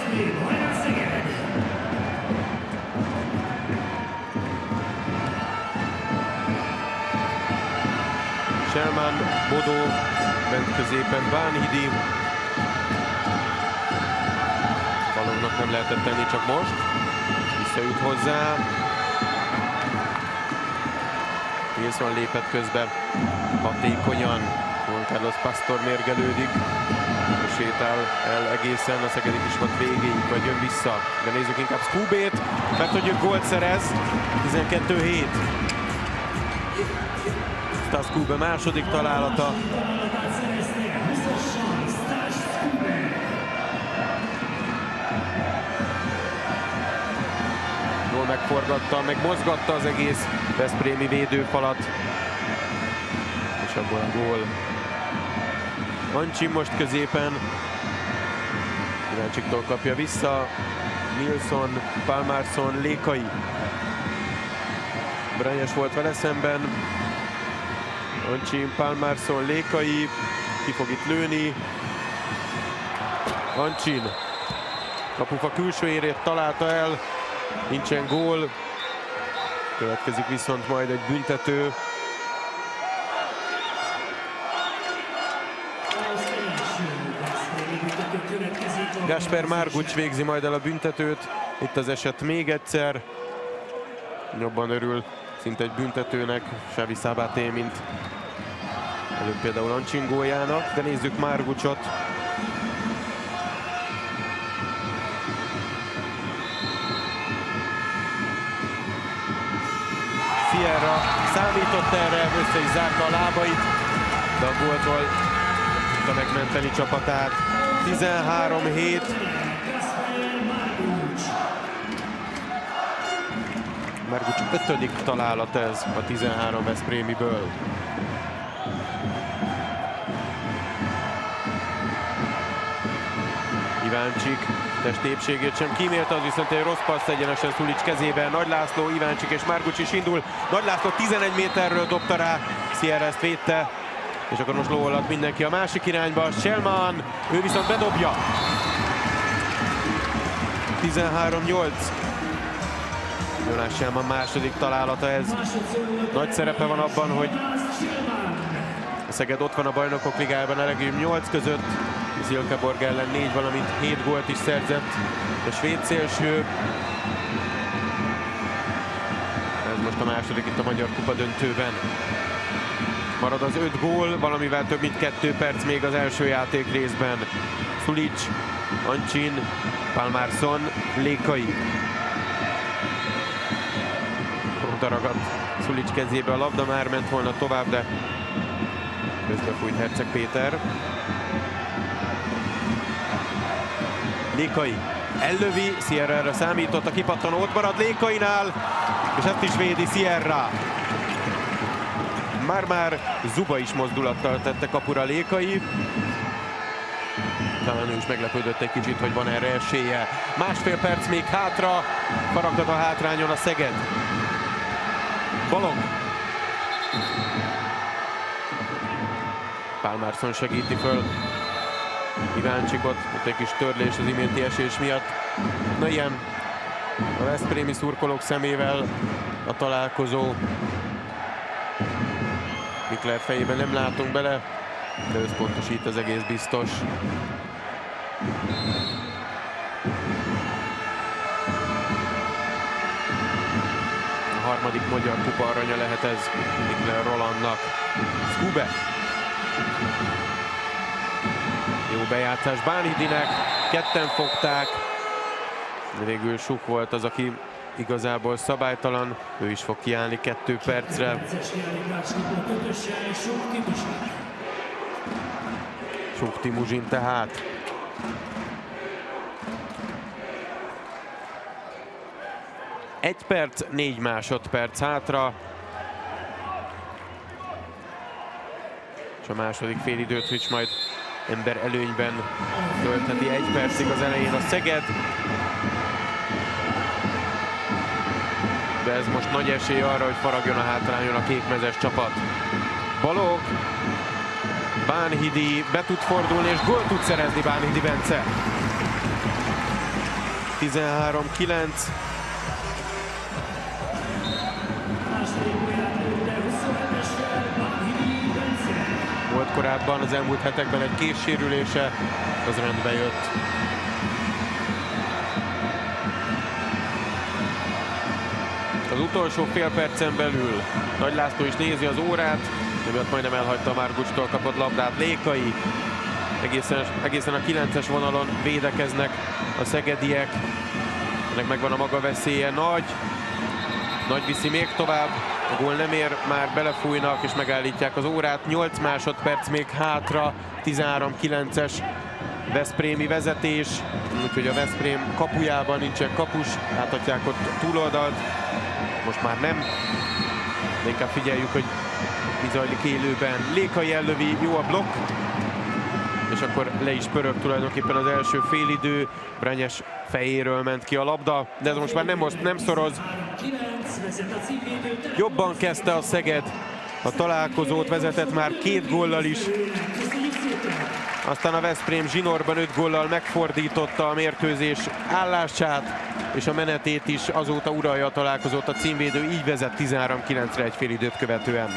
Selmán, Bodó, bent középen Bánhidi. Balognak nem lehetett tenni, csak most. Visszajut hozzá. Nilsson lépett közbe hatékonyan. Juan Carlos Pastor mérgelődik. Sétál el egészen a szegedi kismat végéig, vagy jön vissza. De nézzük inkább Skubét, mert hogy ő gólt szerez. 12-7. Skube második találata. Jól megforgatta, megmozgatta az egész veszprémi védőfalat. És abból a gól. Ancsin most középen. Iváncsiktól kapja vissza. Nilsson, Pálmarsson, Lékai. Branyes volt vele szemben. Ancsin, Pálmarsson, Lékai, ki fog itt lőni. Ancsin, kapufa külső érét találta el, nincsen gól. Következik viszont majd egy büntető. Gáspár Margucs végzi majd el a büntetőt. Itt az eset még egyszer. Jobban örül szinte egy büntetőnek Xavi Szabaté, mint előbb például Ancsin góljának, de nézzük Margucsot. Sierra számított erre, össze is zárta a lábait, de a góltól tudta megmenteni csapatát. 13-7. Margucs 5. találat ez a 13 veszprémiből. Iváncsik testépségét sem kímélte, az viszont egy rossz passz egyenesen Szulic kezében. Nagy László, Iváncsik és Margucs is indul. Nagy László 11 méterről dobta rá, Sierra ezt védte, és akkor most lóolat mindenki a másik irányba. Selmán, ő viszont bedobja. 13-8. Jonas Selmán második találata ez. Nagy szerepe van abban, hogy a Szeged ott van a Bajnokok Ligájában a legjobb 8 között. Silkeborg ellen 4, valamint 7 gólt is szerzett a svéd szélső. Ez most a második itt a Magyar Kupa döntőben. Marad az 5 gól, valamivel több mint 2 perc még az első játék részben. Szulic, Ancsin, Pálmarsson, Lékai. Vissza ragadt Szulics kezébe a labda, már ment volna tovább, de közbefújt Herceg Péter. Lékai ellövi, Sierra számított, a kipattanó ott marad Lékainál, és ezt is védi Sierra. Már Zuba is mozdulattal tette kapura Lékai. Talán ő is meglepődött egy kicsit, hogy van erre esélye. Másfél perc még hátra, faraghat a hátrányon a Szeged. Balog. Pálmarsson segíti föl Iváncsikot, ott egy kis törlés az iménti esés miatt. Na ilyen a veszprémi szurkolók szemével a találkozó. Mikler fejében nem látunk bele, de összpontosít az egész biztos. A harmadik magyar kupa aranya lehet ez Mikler Rolandnak. Skube. Jó bejátszás Bánhidinek, ketten fogták. Végül Suk volt az, aki igazából szabálytalan, ő is fog kiállni 2 percre. Suk Timuzsin tehát. Egy perc, 4 másodperc hátra. És a második félidőt is majd ember előnyben töltheti 1 percig az elején a Szeged. De ez most nagy esély arra, hogy faragjon a hátrányon a kékmezes csapat. Balog, Bánhidi be tud fordulni, és gólt tud szerezni Bánhidi Bence. 13-9. Volt korábban az elmúlt hetekben egy késsérülése, az rendbe jött. Az utolsó fél percen belül Nagy László is nézi az órát, miatt majdnem elhagyta a Márgucstól kapott labdát. Lékai egészen a 9-es vonalon védekeznek a szegediek. Ennek megvan a maga veszélye. Nagy viszi még tovább, a gól nem ér, már belefújnak és megállítják az órát. 8 másodperc még hátra, 13-9-es veszprémi vezetés, úgyhogy a Veszprém kapujában nincsen kapus, láthatják ott túloldalt, most már nem, de inkább figyeljük, hogy mi zajlik élőben. Lékai ellövi, jó a blokk, és akkor le is pörög tulajdonképpen az első félidő. Brenyes fejéről ment ki a labda, de ez most már nem szoroz. Jobban kezdte a Szeged a találkozót, vezetett már 2 góllal is. Aztán a Veszprém zsinórban 5 góllal megfordította a mérkőzés állását, és a menetét is azóta uralja a találkozót a címvédő, így vezet 13-9-re egy fél időt követően.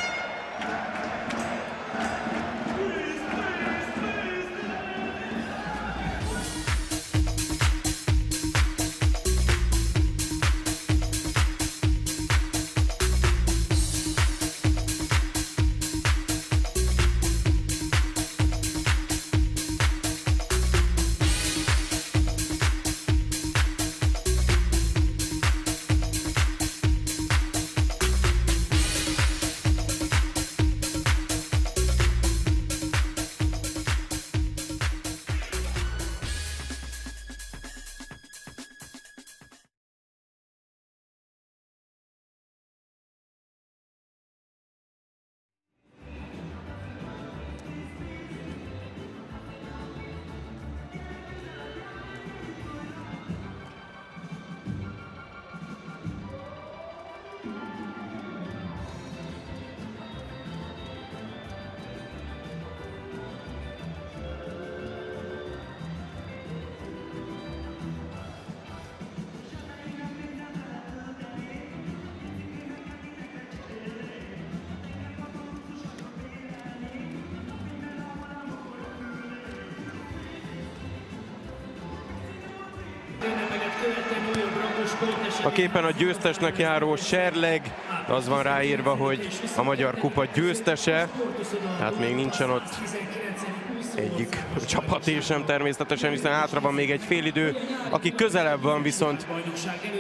A képen a győztesnek járó serleg, az van ráírva, hogy a Magyar Kupa győztese, hát még nincsen ott egyik csapat sem természetesen, hiszen hátra van még egy félidő. Aki közelebb van, viszont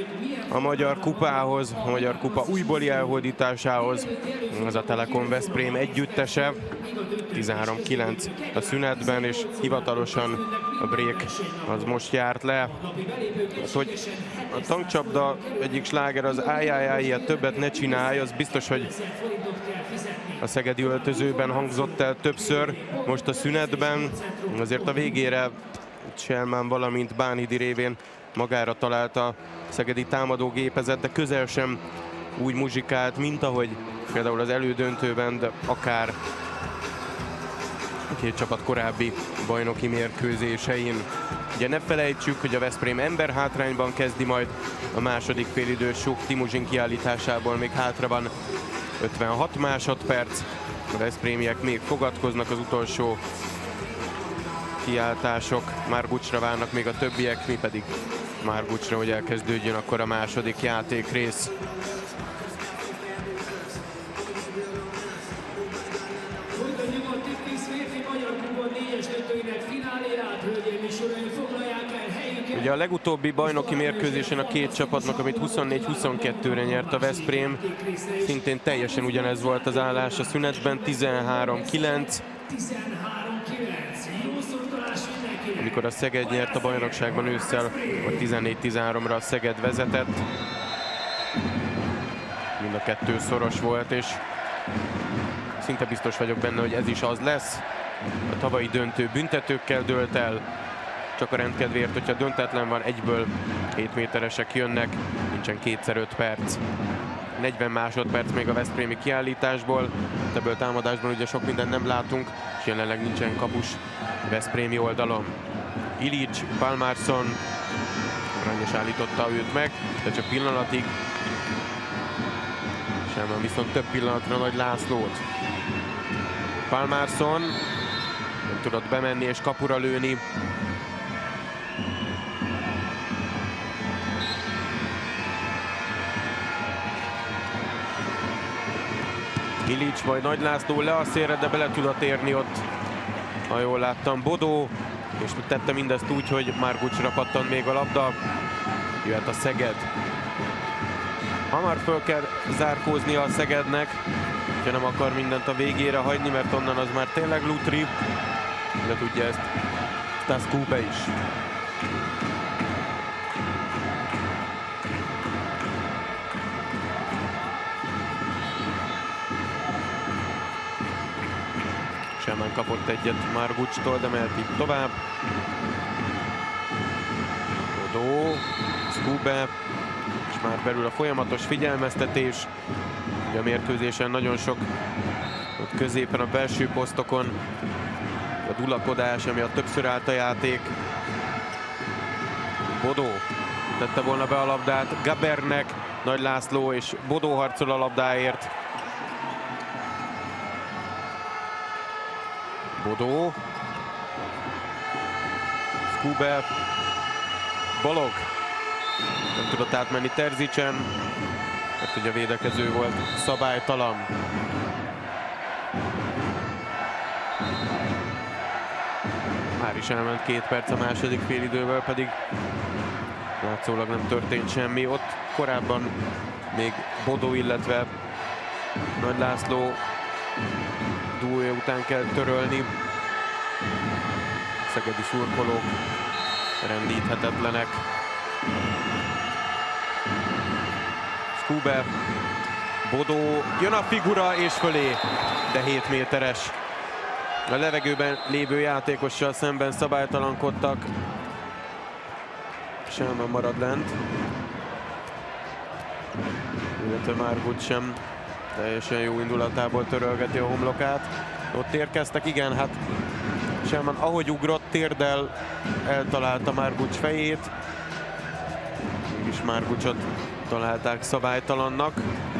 a Magyar Kupához, a Magyar Kupa újbóli elhódításához. Az a Telekom Veszprém együttese. 13-9 a szünetben, és hivatalosan a break az most járt le. Hát, hogy a tankcsapda egyik sláger az ájjájjáj, ilyet többet ne csinálj, az biztos, hogy a szegedi öltözőben hangzott el többször. Most a szünetben azért a végére Selmán, valamint Bánhidi révén magára találta a szegedi támadógépezet, de közel sem úgy muzsikált, mint ahogy például az elődöntőben, de akár két csapat korábbi bajnoki mérkőzésein. Ugye ne felejtsük, hogy a Veszprém emberhátrányban kezdi majd a második félidős Suk Timuzsin kiállításából, még hátra van 56 másodperc. A veszprémiek még fogadkoznak, az utolsó kiáltások Margucsra várnak még a többiek, mi pedig Margucsra, hogy elkezdődjön akkor a második játékrész. Ugye a legutóbbi bajnoki mérkőzésen a két csapatnak, amit 24-22-re nyert a Veszprém, szintén teljesen ugyanez volt az állás a szünetben, 13-9. Amikor a Szeged nyert a bajnokságban ősszel, vagy 14-13-ra a Szeged vezetett. Mind a kettő szoros volt, és szinte biztos vagyok benne, hogy ez is az lesz. A tavalyi döntő büntetőkkel dőlt el. Csak a rendkedvéért, hogyha döntetlen van, egyből 7 méteresek jönnek, nincsen 2x5 perc. 40 másodperc még a veszprémi kiállításból, ebből támadásban ugye sok mindent nem látunk, és jelenleg nincsen kapus veszprémi oldalon. Ilic, Pálmarsson, Ranyos állította őt meg, de csak pillanatig. Selmán viszont több pillanatra Nagy Lászlót. Pálmarsson nem tudott bemenni és kapura lőni. Ilic vagy Nagy László le a szélre, de bele tudott érni ott, ha jól láttam, Bodó, és tette mindezt úgy, hogy Margucsra pattant még a labda. Jöhet a Szeged. Hamar föl kell zárkózni a Szegednek, ha nem akar mindent a végére hagyni, mert onnan az már tényleg lutri, de tudja ezt Stas Kube is. Selmán kapott egyet Margucstól, de mehet így tovább. Bodó, Skube, és már belül a folyamatos figyelmeztetés. Ugye a mérkőzésen nagyon sok ott középen a belső posztokon a dulakodás, ami a többször állt a játék. Bodó tette volna be a labdát Gabernek, Nagy László és Bodó harcol a labdáért. Bodó, Skube, Balog nem tudott átmenni Terzicsen, mert ugye a védekező volt szabálytalan. Már is elment 2 perc a második félidőből, pedig látszólag nem történt semmi. Ott korábban még Bodó, illetve Nagy László dúója után kell törölni. Szegedi szurkolók rendíthetetlenek. Skube, Bodó, jön a figura és fölé, de 7 méteres. A levegőben lévő játékossal szemben szabálytalankodtak. Selmán marad lent. Illetve Margucs sem teljesen jó indulatából törölgeti a homlokát. Ott érkeztek, igen, hát Selmán ahogy ugrott, térdel eltalálta Margucs fejét. Mégis Margucsot találták szabálytalannak.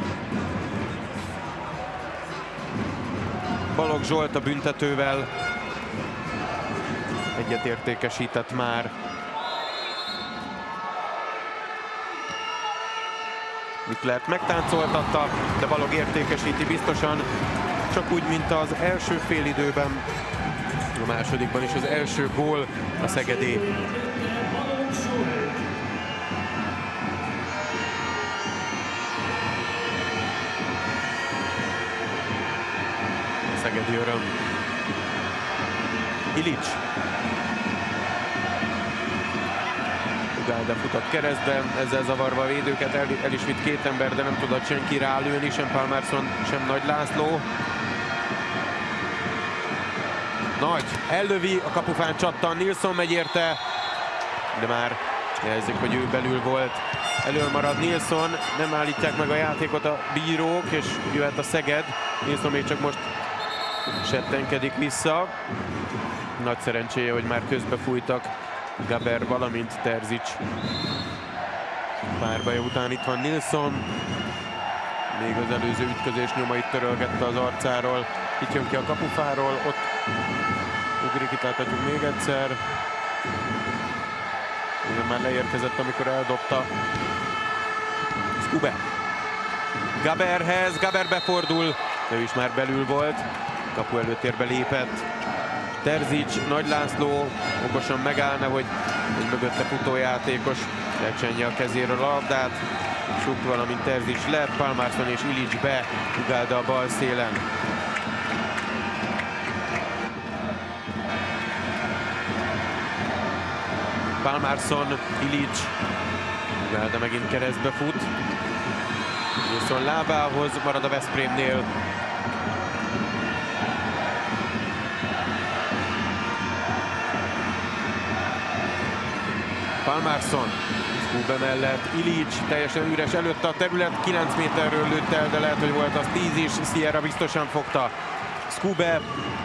Balogh Zsolt a büntetővel egyet értékesített már. Wiklert megtáncoltatta, de Balogh értékesíti biztosan, csak úgy, mint az első félidőben, a másodikban is az első gól a Szegedé. szegedi öröm. Ilic. Ugalde futott keresztbe, ezzel zavarva a védőket, el is vitt két ember, de nem tudott senki rálőni, sem Pálmarsson, sem Nagy László. Nagy, ellövi, a kapufán csattan, Nilsson megy érte, de már jelzik, hogy ő belül volt. Elől marad Nilsson, nem állítják meg a játékot a bírók, és jöhet a Szeged. Nilsson még csak most settenkedik vissza. Nagy szerencséje, hogy már közbefújtak Gaber, valamint Terzic párbaja után. Itt van Nilsson, még az előző ütközés nyomait törölgette az arcáról. Itt jön ki a kapufáról, ott ugrik, itt láthatjuk még egyszer. Igen, már leérkezett, amikor eldobta Skube. Gaberhez, Gaber befordul, ő is már belül volt, kapu előtérbe lépett. Terzic, Nagy László okosan megállna, hogy egy mögötte futójátékos lecsenje a kezéről a labdát. Suk, valamint Terzic le, Pálmarsson és Ilic be, Ugalde a bal szélen. Pálmarsson, Ilic, Ugalde megint keresztbe fut. Nilsson lábához, marad a Veszprémnél. Pálmarsson, Skube mellett, Ilic teljesen üres előtte a terület, 9 méterről lőtt el, de lehet, hogy volt az 10 is, Sierra biztosan fogta. Skube,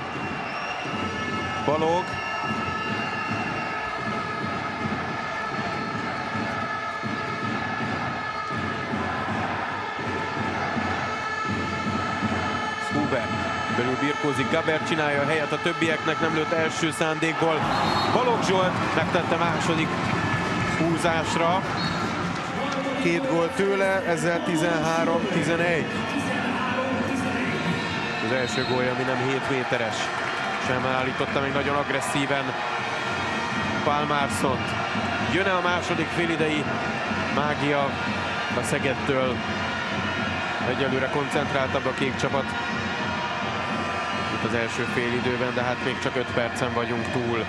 Balog, belül birkózik, Gaber csinálja a helyet a többieknek, nem lőtt első szándékból. Balogh Zsolt megtette második húzásra. 2 gól tőle, ezzel 13-11. Az első gólja, ami nem 7 méteres. Sem állította meg nagyon agresszíven Pálmarssont. Jön-e a második félidei mágia a Szegedtől? Egyelőre koncentráltabb a kék csapat az első félidőben, de hát még csak 5 percen vagyunk túl.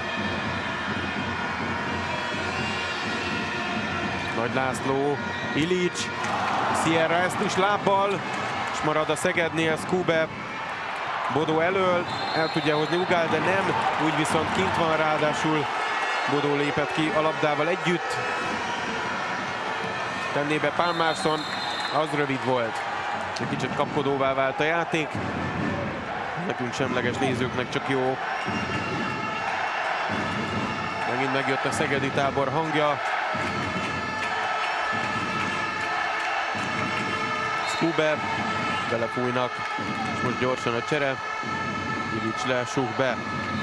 Nagy László, Ilic, Sierra ezt is lábbal, és marad a Szegednél Skube. Bodó elől, el tudja hozni Ugalde, de nem, úgy viszont kint van, ráadásul Bodó lépett ki a labdával együtt. Tenné be Pálmarsson, az rövid volt. Egy kicsit kapkodóvá vált a játék. Nekünk semleges nézőknek csak jó. Megint megjött a szegedi tábor hangja. Skube, belefújnak, és most gyorsan a csere. Ilic le, Suk be.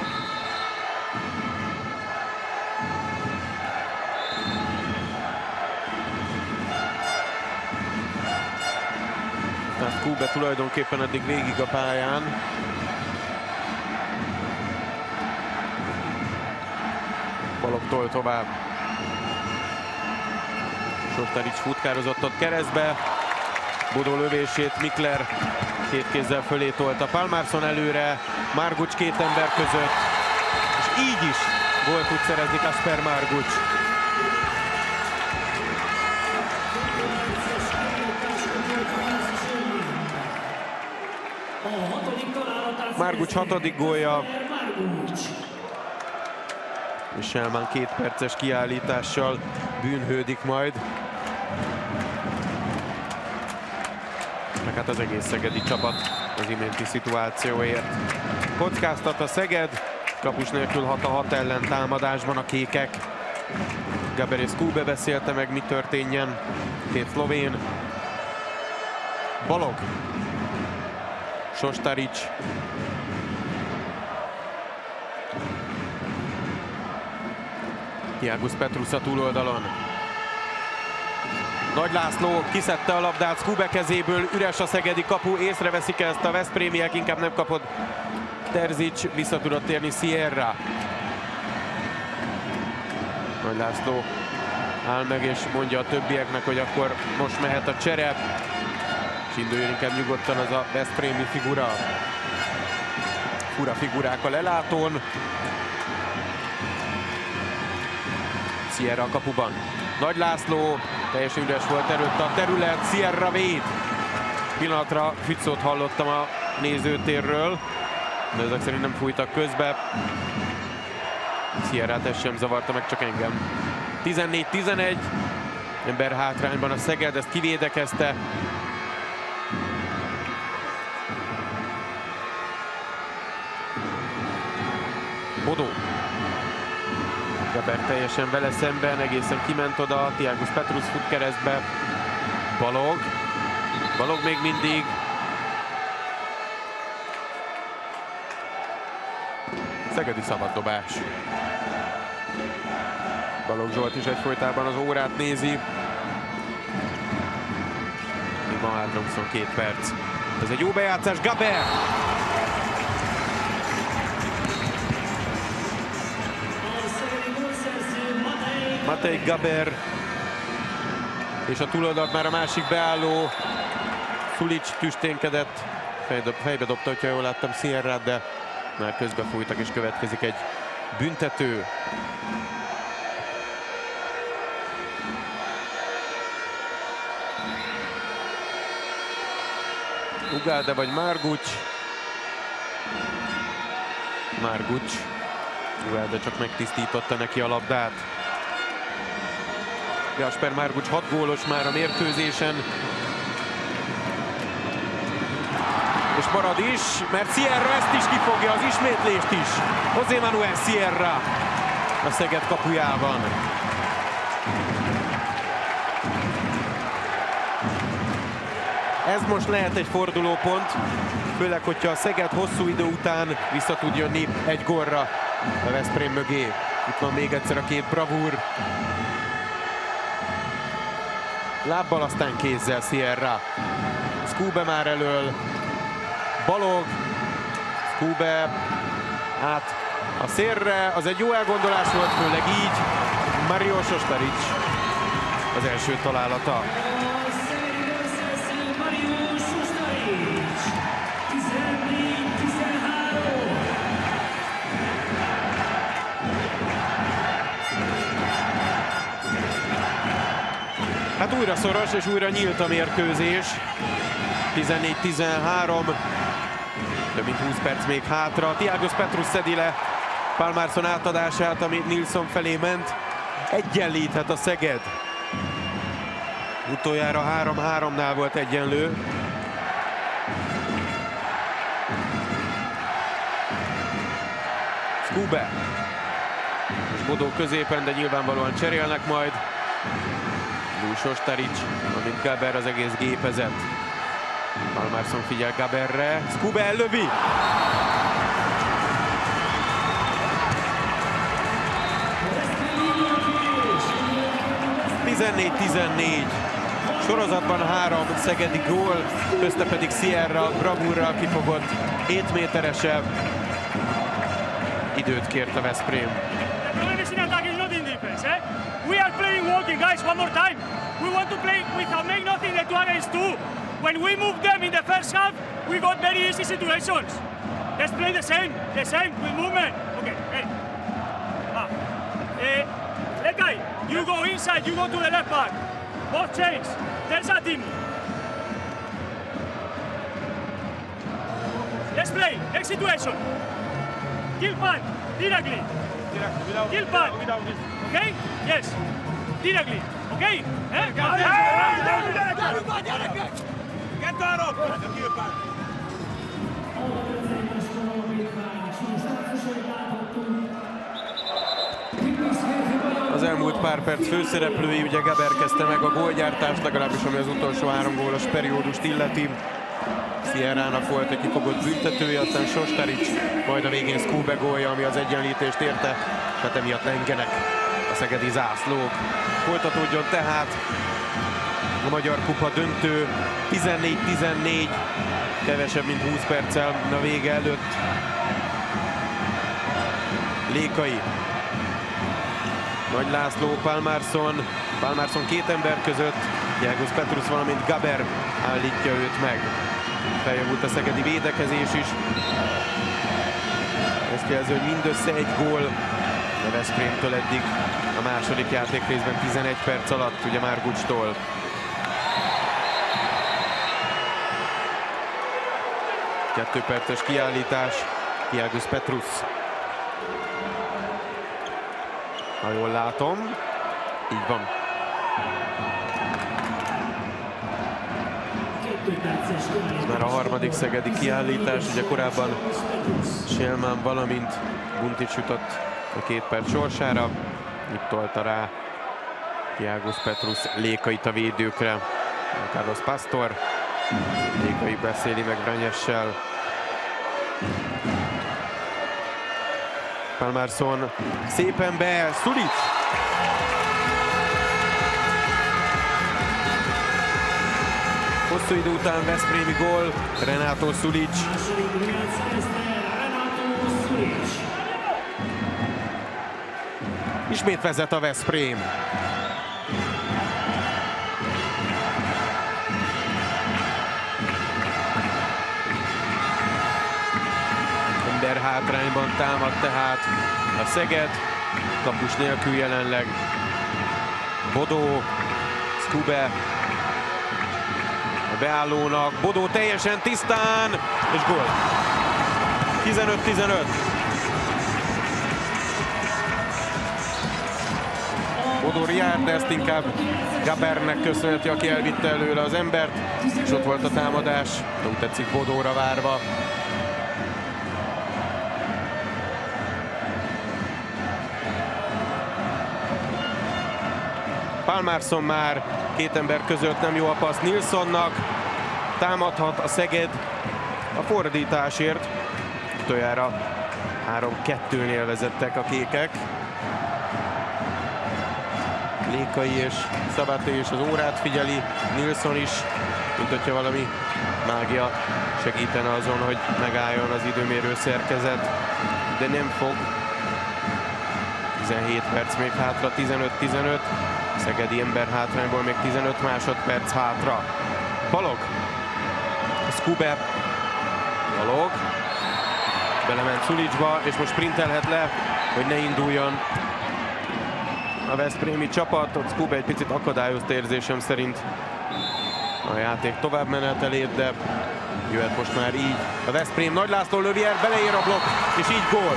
Tehát Skube tulajdonképpen eddig végig a pályán. Baloghtól tovább. Sostarics futkározott ott keresztbe. Bodó lövését Mikler két kézzel fölé tolta. Pálmarsson előre, Margucs két ember között. És így is gólt tud szerezni Kasper Margucs. Margucs 6. gólja. És Selmán 2 perces kiállítással bűnhődik majd. Meg hát az egész szegedi csapat az iménti szituációért. Kockáztat a Szeged, kapus nélkül 6-6 ellen támadásban a kékek. Gaber és Skube beszélte meg, mi történjen. 2 szlovén. Balogh. Sostarics. Tiagus Petrus a túloldalon. Nagy László kiszedte a labdát Skube kezéből, üres a szegedi kapu, észreveszik ezt a veszprémiek, inkább nem kapott Terzic, vissza tudott térni Sierra. Nagy László áll meg és mondja a többieknek, hogy akkor most mehet a csere, és induljon inkább nyugodtan az a veszprémi figura. fura figurák a lelátón. Sierra a kapuban. Nagy László, teljesen üres volt előtte a terület, Sierra véd. Pillanatra Fützót hallottam a nézőtérről, de ezek szerint nem fújtak közbe. Sierrát ez sem zavarta meg, csak engem. 14-11, ember hátrányban a Szeged, ezt kivédekezte. Bodó. Gaber teljesen vele szemben, egészen kiment oda, Tiagus Petrus fut keresztbe. Balog még mindig. Szegedi szabaddobás. Balogh Zsolt is egyfolytában az órát nézi. Még van hátra 22 perc. Ez egy jó bejátszás, Gaber! Matej Gaber. És a túloldalt már a másik beálló Sulic tüsténkedett. Fejbe dobta, hogyha jól láttam, Sierrát, de már közbe fújtak, és következik egy büntető. Ugalde vagy Margucs. Ugalde csak megtisztította neki a labdát. Gasper Margucs 6 gólos már a mérkőzésen. És marad is, mert Sierra ezt is kifogja, az ismétlést is. José Manuel Sierra a Szeged kapujában. Ez most lehet egy fordulópont, főleg, hogyha a Szeged hosszú idő után vissza tud jönni egy gólra a Veszprém mögé. Itt van még egyszer a két bravúr. Lábbal, aztán kézzel Sierra. Skube már elől. Balogh. Skube át a szélre. Az egy jó elgondolás volt, főleg így. Mario Sostaric az első találata. Hát újra szoros és újra nyílt a mérkőzés. 14-13. Több mint 20 perc még hátra. Tiagus Petrus szedi le Pálmarsson átadását, ami Nilsson felé ment. Egyenlíthet a Szeged. Utoljára 3-3-nál volt egyenlő. Skube. És Bodó középen, de nyilvánvalóan cserélnek majd. Sostaric, amint Gaber, az egész gépezet. Pálmarsson figyel Gaberre. Skube ellövi. ...14-14. Sorozatban 3 szegedi gól, közte pedig Sierra bravúrral kifogott 7 méteresebb. Időt kért a Veszprém. We are playing walking, guys, one more time. We want to play without make nothing the 2-against-2. When we moved them in the first half, we got very easy situations. Let's play the same with movement. Okay, hey. Lekai, you go inside, you go to the left back. Both change. There's a team. Let's play, next situation. Kill punt, directly. Kill punt. Okay? Yes. Directly. Okay? Az elmúlt pár perc főszereplői, ugye Gaber kezdte meg a gólgyártást, legalábbis ami az utolsó 3 gólos periódust illeti. Sierrának volt egy kifogott büntetője, aztán Sostaric, majd a végén Skube gólja, ami az egyenlítést érte, tehát emiatt engenek a szegedi zászlók. Folytatódjon tehát a Magyar Kupa döntő, 14-14, kevesebb mint 20 perccel a vége előtt. Lékai, Nagy László, Pálmarsson 2 ember között, Tiagus Petrus, valamint Gaber állítja őt meg. Feljavult a szegedi védekezés is. jelző, hogy mindössze egy gól a Veszprémtől eddig a második játékrészben 11 perc alatt, ugye Margucstól. Kettőperces kiállítás, Kiagus Petrus. Ha jól látom, így van. Ez már a harmadik szegedi kiállítás, ugye korábban Sélmán, valamint Buntic jutott a 2 perc sorsára. Itt tolta rá Kiagus Petrus Lékait a védőkre. Carlos Pastor. Lékai beszéli meg Branyessel. Pálmarsson szépen be, Sulic! Hosszú idő után veszprémi gól, Renato Sulic. Ismét vezet a Veszprém. Ember hátrányban támad tehát a Szeged, kapus nélkül jelenleg. Bodó, Skube a beállónak, Bodó teljesen tisztán, és gól. 15-15. Bodó Riard, de ezt inkább Gabernek köszönheti, aki elvitte előle az embert, és ott volt a támadás, de úgy tetszik Bodóra várva. Pálmarsson már 2 ember között, nem jó a passz Nilssonnak. Támadhat a Szeged a fordításért. Utoljára 3-2-nél vezettek a kékek. Lékai és Szabaté és az órát figyeli, Nilsson is, mint hogyha valami mágia segítene azon, hogy megálljon az időmérő szerkezet, de nem fog. 17 perc még hátra, 15-15. Szegedi ember hátrányból még 15 másodperc hátra. Balog. Skube. Balog. Belement Sulicba, és most sprintelhet le, hogy ne induljon a veszprémi csapat. Ott Skube egy picit akadályozta érzésem szerint a játék továbbmenetelét, de jöhet most már így a Veszprém. Nagy László lövi el, beleér a blokk, és így gól.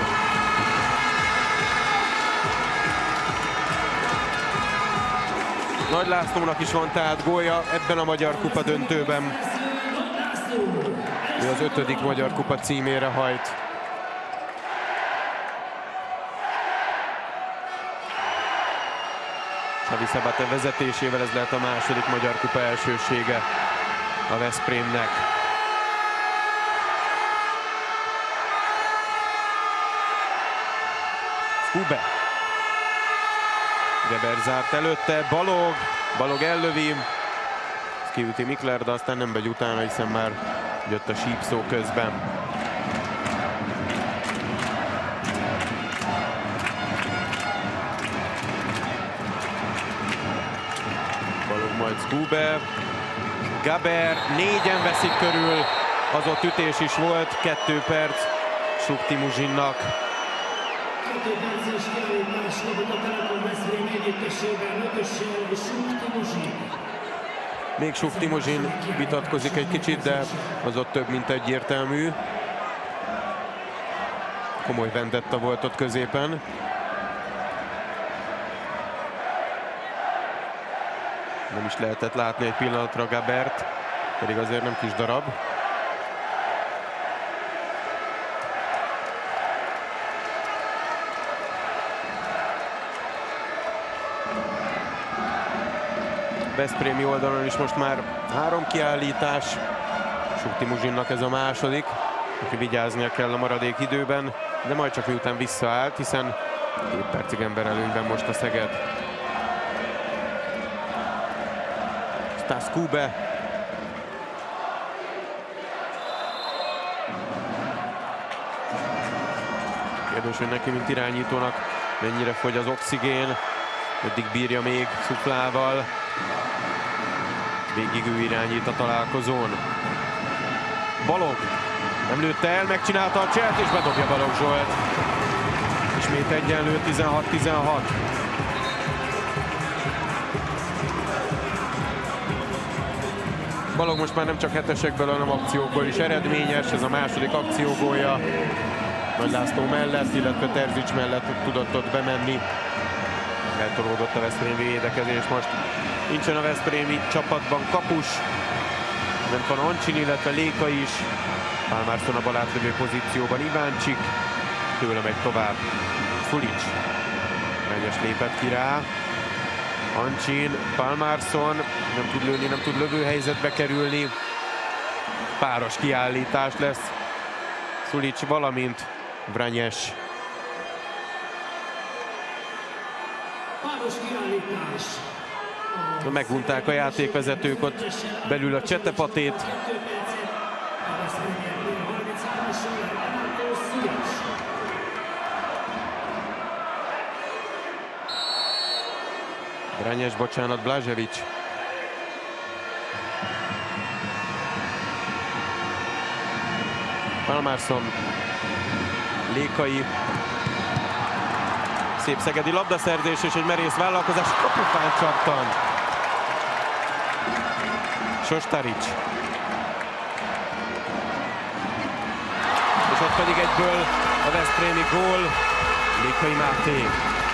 Nagy Lászlónak is van tehát gólja ebben a Magyar Kupa döntőben. Ő az 5. Magyar Kupa címére hajt. Xavi Szabate vezetésével ez lehet a 2. Magyar Kupa elsősége a Veszprémnek. Skube. Geber zárt előtte, Balog ellövi. Ezt kiüti Mikler, de aztán nem megy utána, hiszen már jött a sípszó közben. Balog majd Skube. Gaber, 4-en veszik körül, az ott ütés is volt, 2 perc Suk Timuzsinnak. Még Suk Timuzsin vitatkozik egy kicsit, de az ott több mint egyértelmű. Komoly vendetta volt ott középen. Nem is lehetett látni egy pillanatra Gabert, pedig azért nem kis darab. Veszprémi oldalon is most már 3 kiállítás. Suk Timuzsinnak ez a 2., aki vigyáznia kell a maradék időben, de majd csak miután visszaállt, hiszen 2 percig ember előnyben most a Szeged. Aztán Skube. Kérdés, hogy neki, mint irányítónak, mennyire fogy az oxigén, eddig bírja még Szuplával. Végig ő irányít a találkozón. Balog Nem lőtte el, megcsinálta a cselt és bedobja Balogh Zsolt. Ismét egyenlő, 16-16. Balogh most már nem csak hetesekből, hanem akciókból is eredményes. Ez a második akciógólja Nagy László mellett, illetve Terzics mellett tudott ott bemenni. Eltolódott a veszprémi védekezés. Most nincsen a veszprémi csapatban kapus. Nem van Ancsin, illetve Léka is. Pálmarsson a bal átlövő pozícióban, Iváncsik. Tőle megy tovább Szulic. Renyes lépett ki rá. Ancsin, Pálmarsson nem tud lőni, nem tud lövőhelyzetbe kerülni. Páros kiállítás lesz. Szulic, valamint Vranyes. Páros kiállítás. Megunták a játékvezetők ott belül a csetepatét. Vranyes, bocsánat, Blažević. Pálmarsson, Lékai. Szép szegedi labdaszerzés és egy merész vállalkozás. Kapufán csattan. Sostaric. És ott pedig egyből a veszprémi gól. Lékai Máté.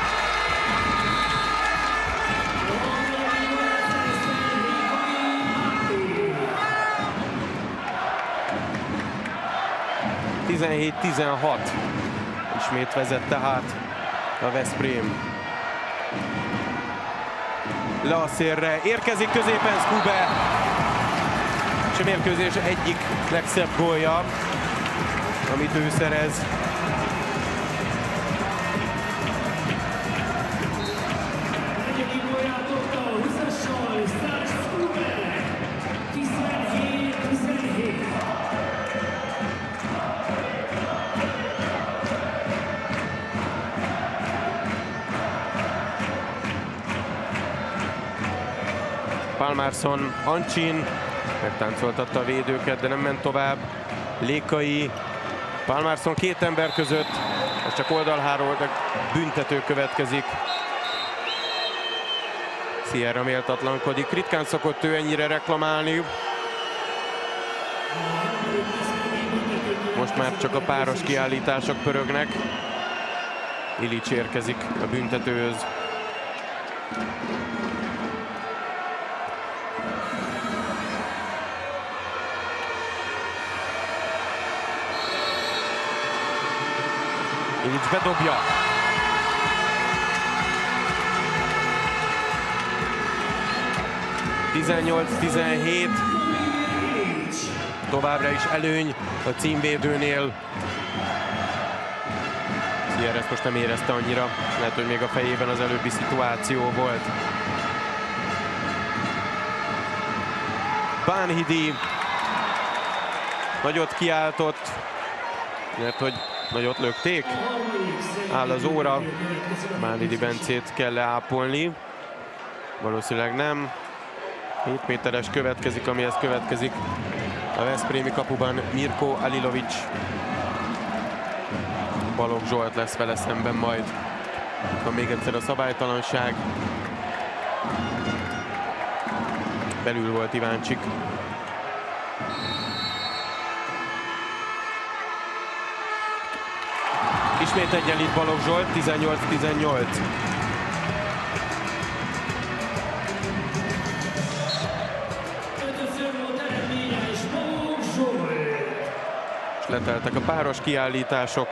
(17-16). Ismét vezet tehát a Veszprém. Le a szélre, érkezik középen Skube. És a mérkőzés egyik legszebb gólja, amit ő szerez. Pálmarsson, Ancsin megtáncoltatta a védőket, de nem ment tovább. Lékai, Pálmarsson két ember között, ez csak oldalháról, de büntető következik. Sierra méltatlankodik, ritkán szokott ő ennyire reklamálni. Most már csak a páros kiállítások pörögnek. Ilic érkezik a büntetőhöz. Ilic bedobja. (18-17). Továbbra is előny a címvédőnél. Sierra ezt most nem érezte annyira. Lehet, hogy még a fejében az előbbi szituáció volt. Bánhidi nagyot kiáltott, mert hogy nagyot lökték. Áll az óra. Bánhidi Bencét kell leápolni. Valószínűleg nem. 7 méteres következik, amihez következik a veszprémi kapuban Mirko Alilovic. Balogh Zsolt lesz vele szemben majd. Van még egyszer a szabálytalanság. Belül volt Iváncsik. Ismét egyenlít Balogh Zsolt, 18-18. És leteltek a páros kiállítások.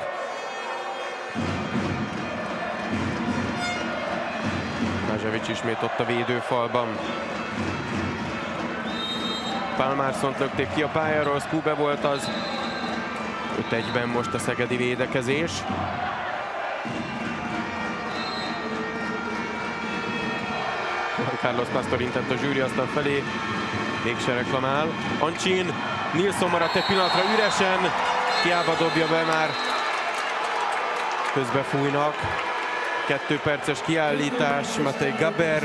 Blažević ismét ott a védőfalban. Pálmarssont lökték ki a pályáról, Skube volt az. 5-1-ben most a szegedi védekezés. Carlos Pastor intett a zsűriasztal felé, mégse reklamál. Ancsin, Nilsson maradt egy pillanatra üresen, hiába dobja be már. Közbe fújnak. 2 perces kiállítás, Matej Gaber.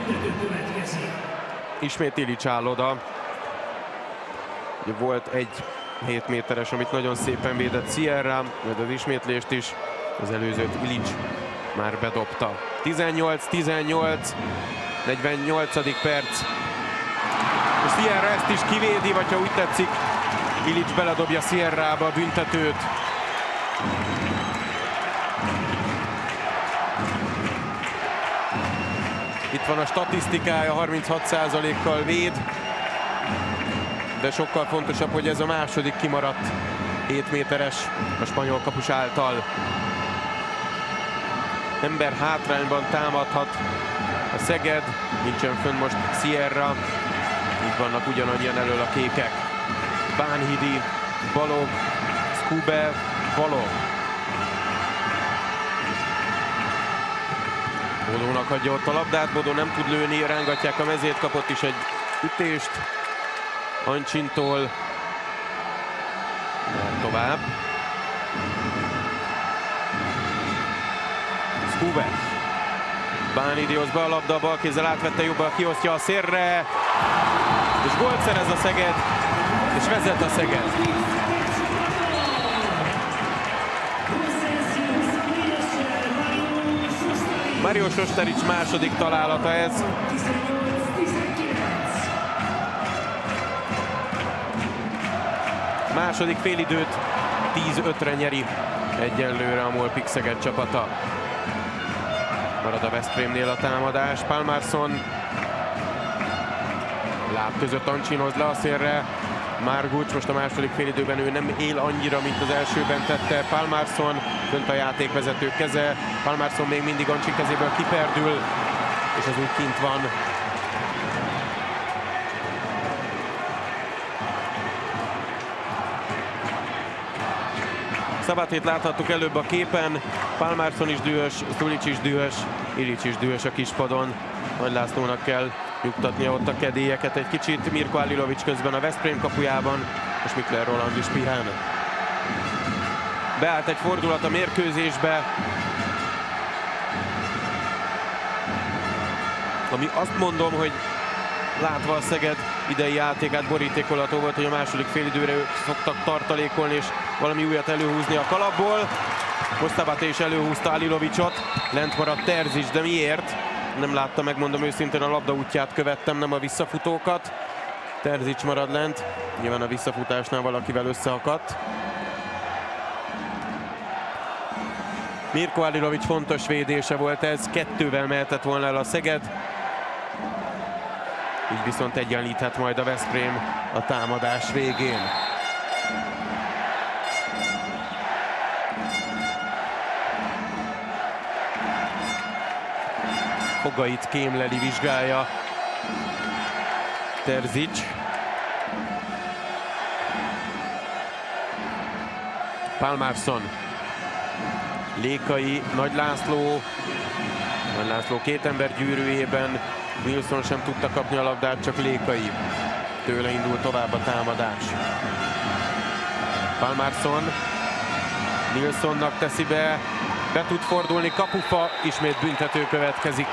Ismét Ilic áll oda. Ugye volt egy 7 méteres, amit nagyon szépen védett Sierra, majd az ismétlést is. Az előzőt Ilic már bedobta. 18-18, 48. perc. És Sierra ezt is kivédi, vagy ha úgy tetszik, Ilic beledobja Sierrába a büntetőt. Itt van a statisztikája, 36%-kal véd, de sokkal fontosabb, hogy ez a második kimaradt 7 méteres a spanyol kapus által. Ember hátrányban támadhat a Szeged, nincsen fönn most Sierra, így vannak ugyanannyian elől a kékek. Bánhidi, Balog, Skube, Balog. Bodónak hagyja ott a labdát, Bodó nem tud lőni, rángatják a mezét, kapott is egy ütést Ancsintól. Tovább. Skube. Bánhidi hoz be a labda, bal kézzel átvette, jobban kiosztja a szélre. És gólt szerez a Szeged, és vezet a Szeged. Mario Sosteric második találata ez. Második félidőt 10-5-re nyeri egyenlőre a Molpik Szeged csapata. Marad a Veszprémnél a támadás. Pálmarsson láb között Ancsinhoz le a szélre. Margucs most a második félidőben ő nem él annyira, mint az elsőben tette. Pálmarsson, fönt a játékvezető keze. Pálmarsson még mindig Ancsin kezéből kiperdül, és az úgy kint van. Szabátét láthattuk előbb a képen. Pálmarsson is dühös, Stulic is dühös, Ilic is dühös a kispadon. Nagy Lászlónak kell nyugtatnia ott a kedélyeket egy kicsit. Mirko Alilovic közben a Veszprém kapujában, és Mikler Roland is pihen. Beállt egy fordulat a mérkőzésbe, ami azt mondom, hogy látva a Szeged idei játékát borítékolható volt, hogy a második félidőre szoktak tartalékolni és valami újat előhúzni a kalapból. Most Szabáté is előhúzta Alilovicot, lent maradt Terzic, de miért? Nem látta, megmondom őszintén, a labda útját követtem, nem a visszafutókat. Terzic marad lent, nyilván a visszafutásnál valakivel összeakadt. Mirko Alilovic fontos védése volt ez, 2-vel mehetett volna el a Szeged. Így viszont egyenlíthet majd a Veszprém a támadás végén. Fogait kémleli, vizsgálja Terzic. Pálmarsson. Lékai, Nagy László. Nagy László két ember gyűrűjében. Nilsson sem tudta kapni a labdát, csak Lékai. Tőle indul tovább a támadás. Pálmarsson. Nilssonnak teszi be. Be tud fordulni, kapufa, ismét büntető következik.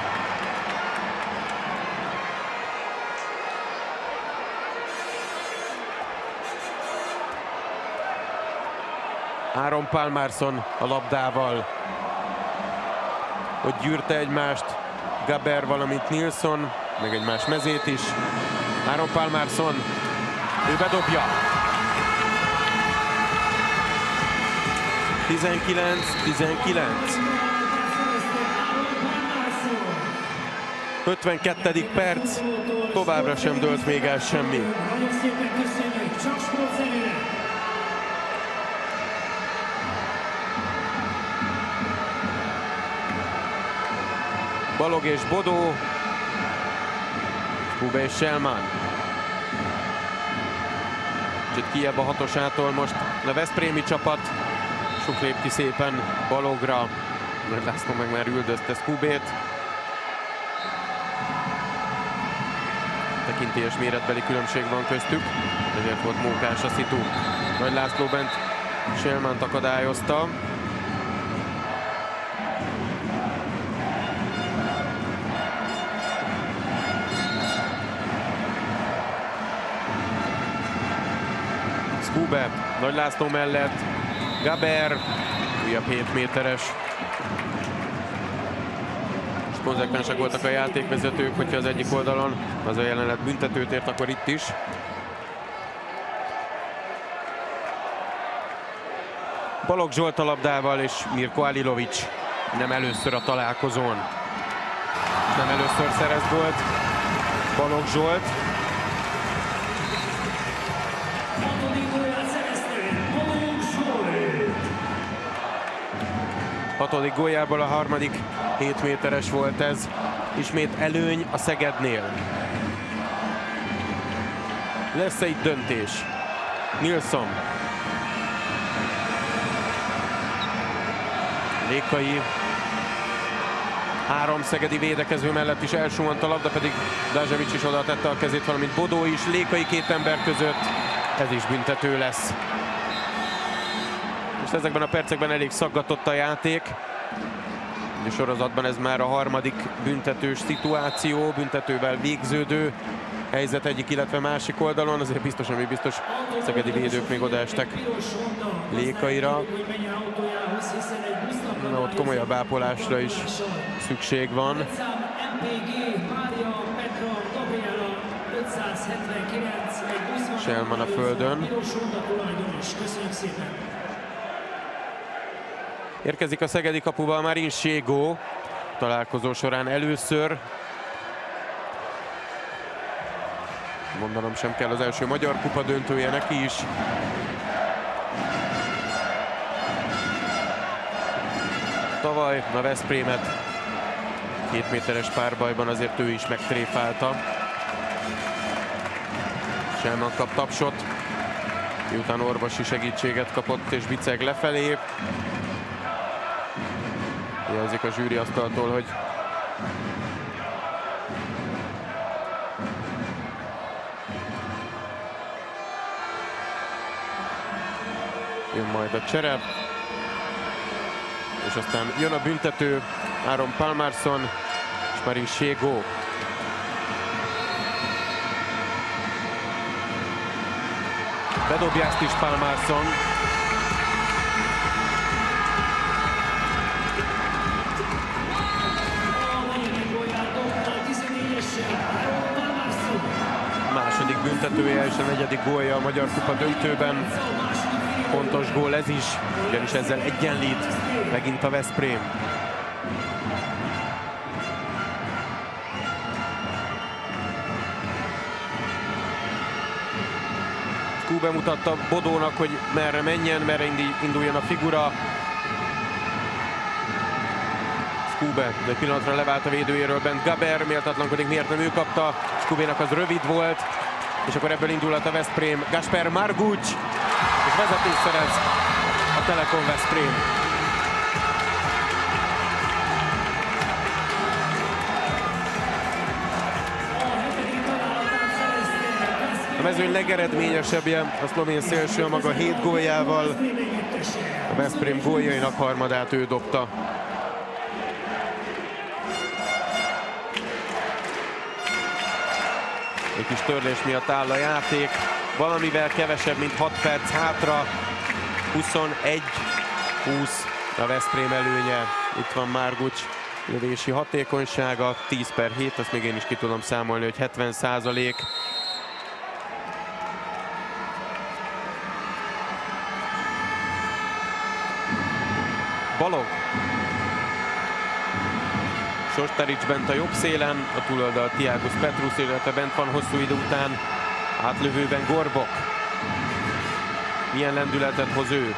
Áron Pálmarsson a labdával. Ott gyűrte egymást Gaber, valamint Nilsson, meg egymás mezét is. Áron Pálmarsson, ő bedobja. 19-19. 52. perc, továbbra sem dőlt még el semmi. Balog és Bodó, Skube és Selmán. Kicsit kijebb a hatosától most a veszprémi csapat. Sok lép ki szépen Balogra. Nagy László meg már üldözte Skubét. Tekintélyes méretbeli különbség van köztük, ezért volt mókás a szitu. Nagy László bent Selmánt akadályozta. Skube, Nagy László mellett, Gaber, újabb 7 méteres. És konzekvensek voltak a játékvezetők, hogyha az egyik oldalon az a jelenet büntetőt ért, akkor itt is. Balogh Zsolt a labdával, és Mirko Alilovics nem először a találkozón. Nem először szerez gólt Balogh Zsolt. Hatodik góljából a harmadik 7 méteres volt ez. Ismét előny a Szegednél. Lesz-e itt döntés? Nilsson. Lékai. 3 szegedi védekező mellett is elsuhant a labda, pedig Blažević is oda tette a kezét, valamint Bodó is. Lékai 2 ember között. Ez is büntető lesz. És ezekben a percekben elég szaggatott a játék. A sorozatban ez már a harmadik büntetős szituáció, büntetővel végződő helyzet egyik, illetve másik oldalon. Azért biztos, ami biztos, szegedi védők még odaestek Lékaira. Na, ott komolyabb ápolásra is szükség van. Selman a földön. Érkezik a szegedi kapuba Marin Ségó, találkozó során először. Mondanom sem kell, az első Magyar Kupa döntője neki is. Tavaly a Veszprémet 2 méteres párbajban azért ő is megtréfálta. Selman kap tapsot, miután orvosi segítséget kapott és biceg lefelé. Jelzik a zsűri asztaltól, hogy jön majd a csere, és aztán jön a büntető. Aaron Pálmarsson és Marin Ségó. Bedobja ezt is Pálmarsson. Második büntetője és a 4. gólja a Magyar Kupa döntőben. Fontos gól ez is, ugyanis ezzel egyenlít megint a Veszprém. Skube mutatta Bodónak, hogy merre menjen, merre induljon a figura. Skube egy pillanatra levált a védőjéről bent Gaber, méltatlankodik, miért nem ő kapta. Skubénak az rövid volt, és akkor ebből indulhat a Veszprém. Gasper Margucs, és vezetés szerez a Telekom Veszprém. A mezőny legeredményesebbje a szlovén szélső a maga 7 góljával. A Veszprém góljainak harmadát ő dobta. Egy kis törlés miatt áll a játék. Valamivel kevesebb, mint 6 perc hátra. 21-20 a Veszprém előnye. Itt van Margucs lövési hatékonysága. 10/7, azt még én is ki tudom számolni, hogy 70%. Balogh. Sostarics bent a jobb szélen, a túloldal Tiagus Petrus, illetve bent van hosszú idő után átlövőben Gorbok. Milyen lendületet hoz ő?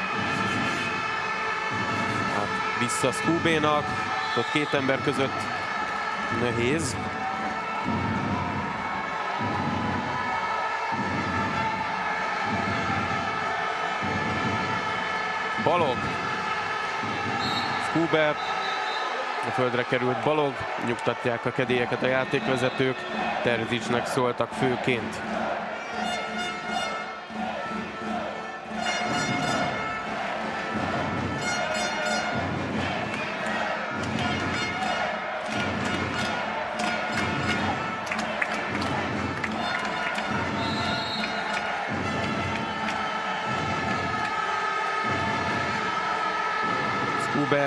Hát vissza Skubénak, ott 2 ember között nehéz. Balogh. Skube. A földre került Balogh, nyugtatják a kedélyeket a játékvezetők, Terzicsnek szóltak főként.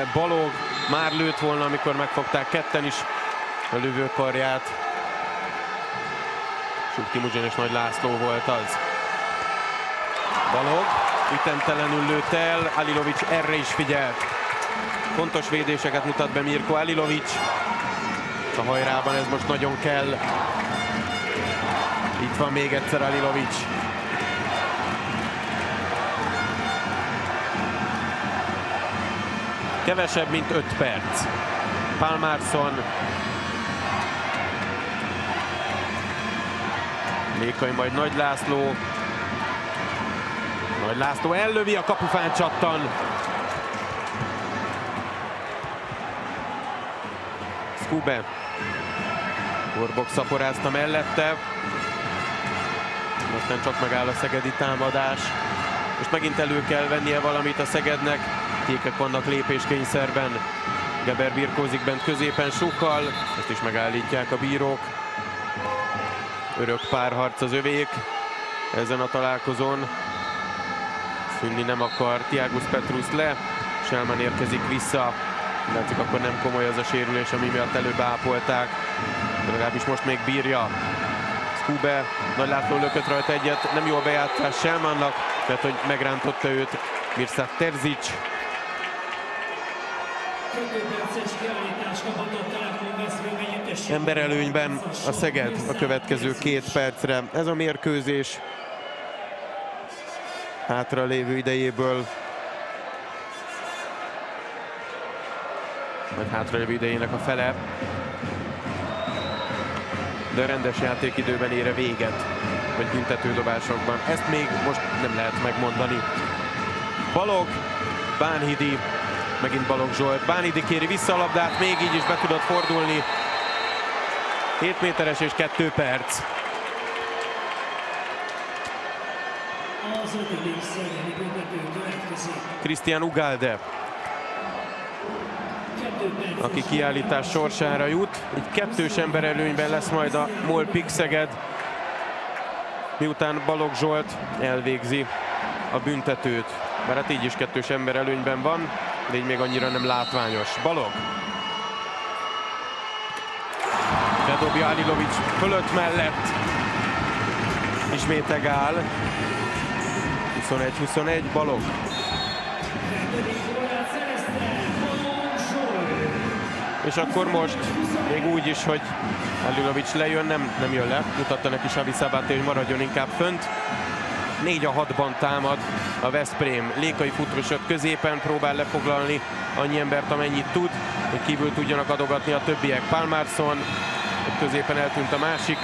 Balog már lőtt volna, amikor megfogták ketten is a lövőkarját. Suk Timuzsin és Nagy László volt az. Balog ütemtelenül lőtt el, Alilovics erre is figyelt. Fontos védéseket mutat be Mirko Alilovics. A hajrában ez most nagyon kell. Itt van még egyszer Alilovics. Kevesebb, mint 5 perc. Pálmarsson. Lékai, majd Nagy László. Nagy László ellövi, a kapufán csattan. Skube. Gorbok szaporázta mellette. Aztán csak megáll a szegedi támadás. Most megint elő kell vennie valamit a Szegednek. Kékek vannak lépéskényszerben. Geber birkózik bent középen Sukkal. Ezt is megállítják a bírók. Örök párharc az övék ezen a találkozón. Szűnni nem akar Tiagus Petrus le. Shellman érkezik vissza. Látszik, akkor nem komoly az a sérülés, ami miatt előbb ápolták. De legalábbis most még bírja. Skube, Nagy László lökött rajta egyet. Nem jó a bejátszás Shellmannak, mert hogy megrántotta őt Mirsad Terzic. Emberelőnyben a Szeged a következő 2 percre. Ez a mérkőzés hátra lévő idejéből, vagy hátra lévő idejének a fele, de a rendes játékidőben ér véget, vagy büntetődobásokban. Ezt még most nem lehet megmondani. Balog, Bánhidi, megint Balogh Zsolt. Bánhidi kéri vissza a labdát, még így is be tudott fordulni. 7 méteres és 2 perc. Krisztián Ugalde, aki kiállítás sorsára jut. Így kettős emberelőnyben lesz majd a MOL Pik Szeged, miután Balogh Zsolt elvégzi a büntetőt. Bár hát így is kettős emberelőnyben van, de így még annyira nem látványos. Balogh bedobja Alilovics fölött mellett. Ismét egál. 21-21, Balogh. És akkor most még úgy is, hogy Alilovics lejön, nem jön le. Mutatta neki Xavi Szabáté, hogy maradjon inkább fönt. 4-6-ban támad a Veszprém. Lékai futósot középen próbál lefoglalni annyi embert, amennyit tud, hogy kívül tudjanak adogatni a többiek. Pálmarsson, középen eltűnt a másik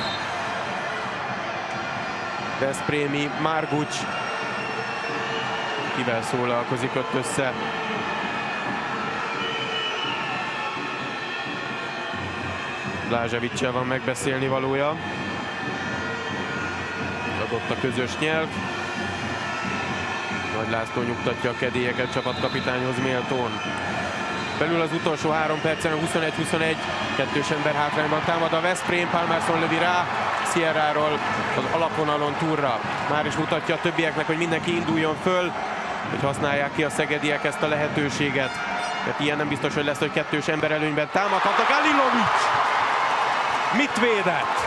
veszprémi, Margucs. Kivel szólalkozik ott össze? Blázseviccel van megbeszélni valója. Adott a közös nyelv. Nagy László nyugtatja a kedélyeket csapatkapitányhoz méltón. Belül az utolsó 3 percen a 21-21, kettős ember hátrányban támad a Veszprém. Pálmarsson lövi rá Sierráról az alapvonalon túlra. Már is mutatja a többieknek, hogy mindenki induljon föl, hogy használják ki a szegediek ezt a lehetőséget. Mert ilyen nem biztos, hogy lesz, hogy kettős ember előnyben támadhatnak. Alilovics! Mit védett?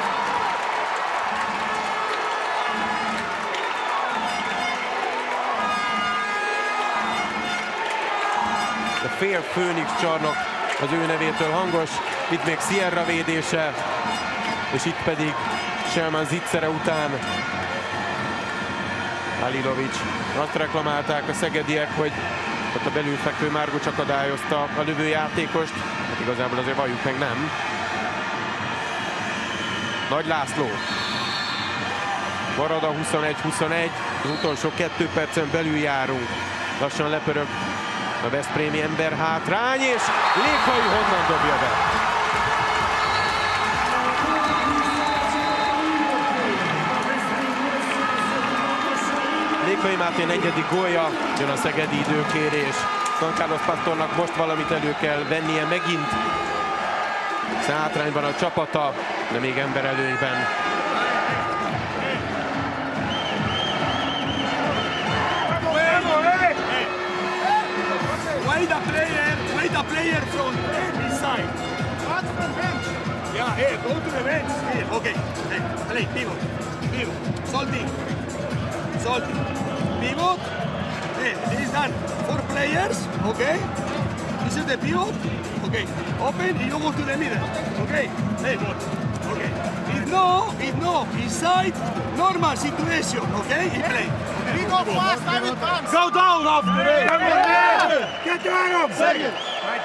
A fél Főnix csarnok az ő nevétől hangos. Itt még Sierra védése, és itt pedig Shellman zicsere után Alilovics. Azt reklamálták a szegediek, hogy ott a belülfekvő Margucs akadályozta a lövőjátékost. Hát igazából azért valljuk meg nem. Nagy László. Marad a 21-21. Az utolsó 2 percen belül járunk. Lassan lepörög a veszprémi ember hátrány, és Lékai honnan dobja be? Lékai Máté negyedik gólja, jön a szegedi időkérés. San Carlos Pastornak most valamit elő kell vennie megint. Hátrányban a csapata, de még emberelőnyben. Why the player? a player from inside. What from bench? Yeah, hey, go to the bench. Here, okay. Hey, play, pivot. Salty. Pivot. Hey, this is done. 4 players, okay? This is the pivot. Okay, open, you go to the middle. Okay, hey, good. Okay. If no, inside, normal situation, okay? You play. We go fast, I will come. Go down after it. Get down. Say it.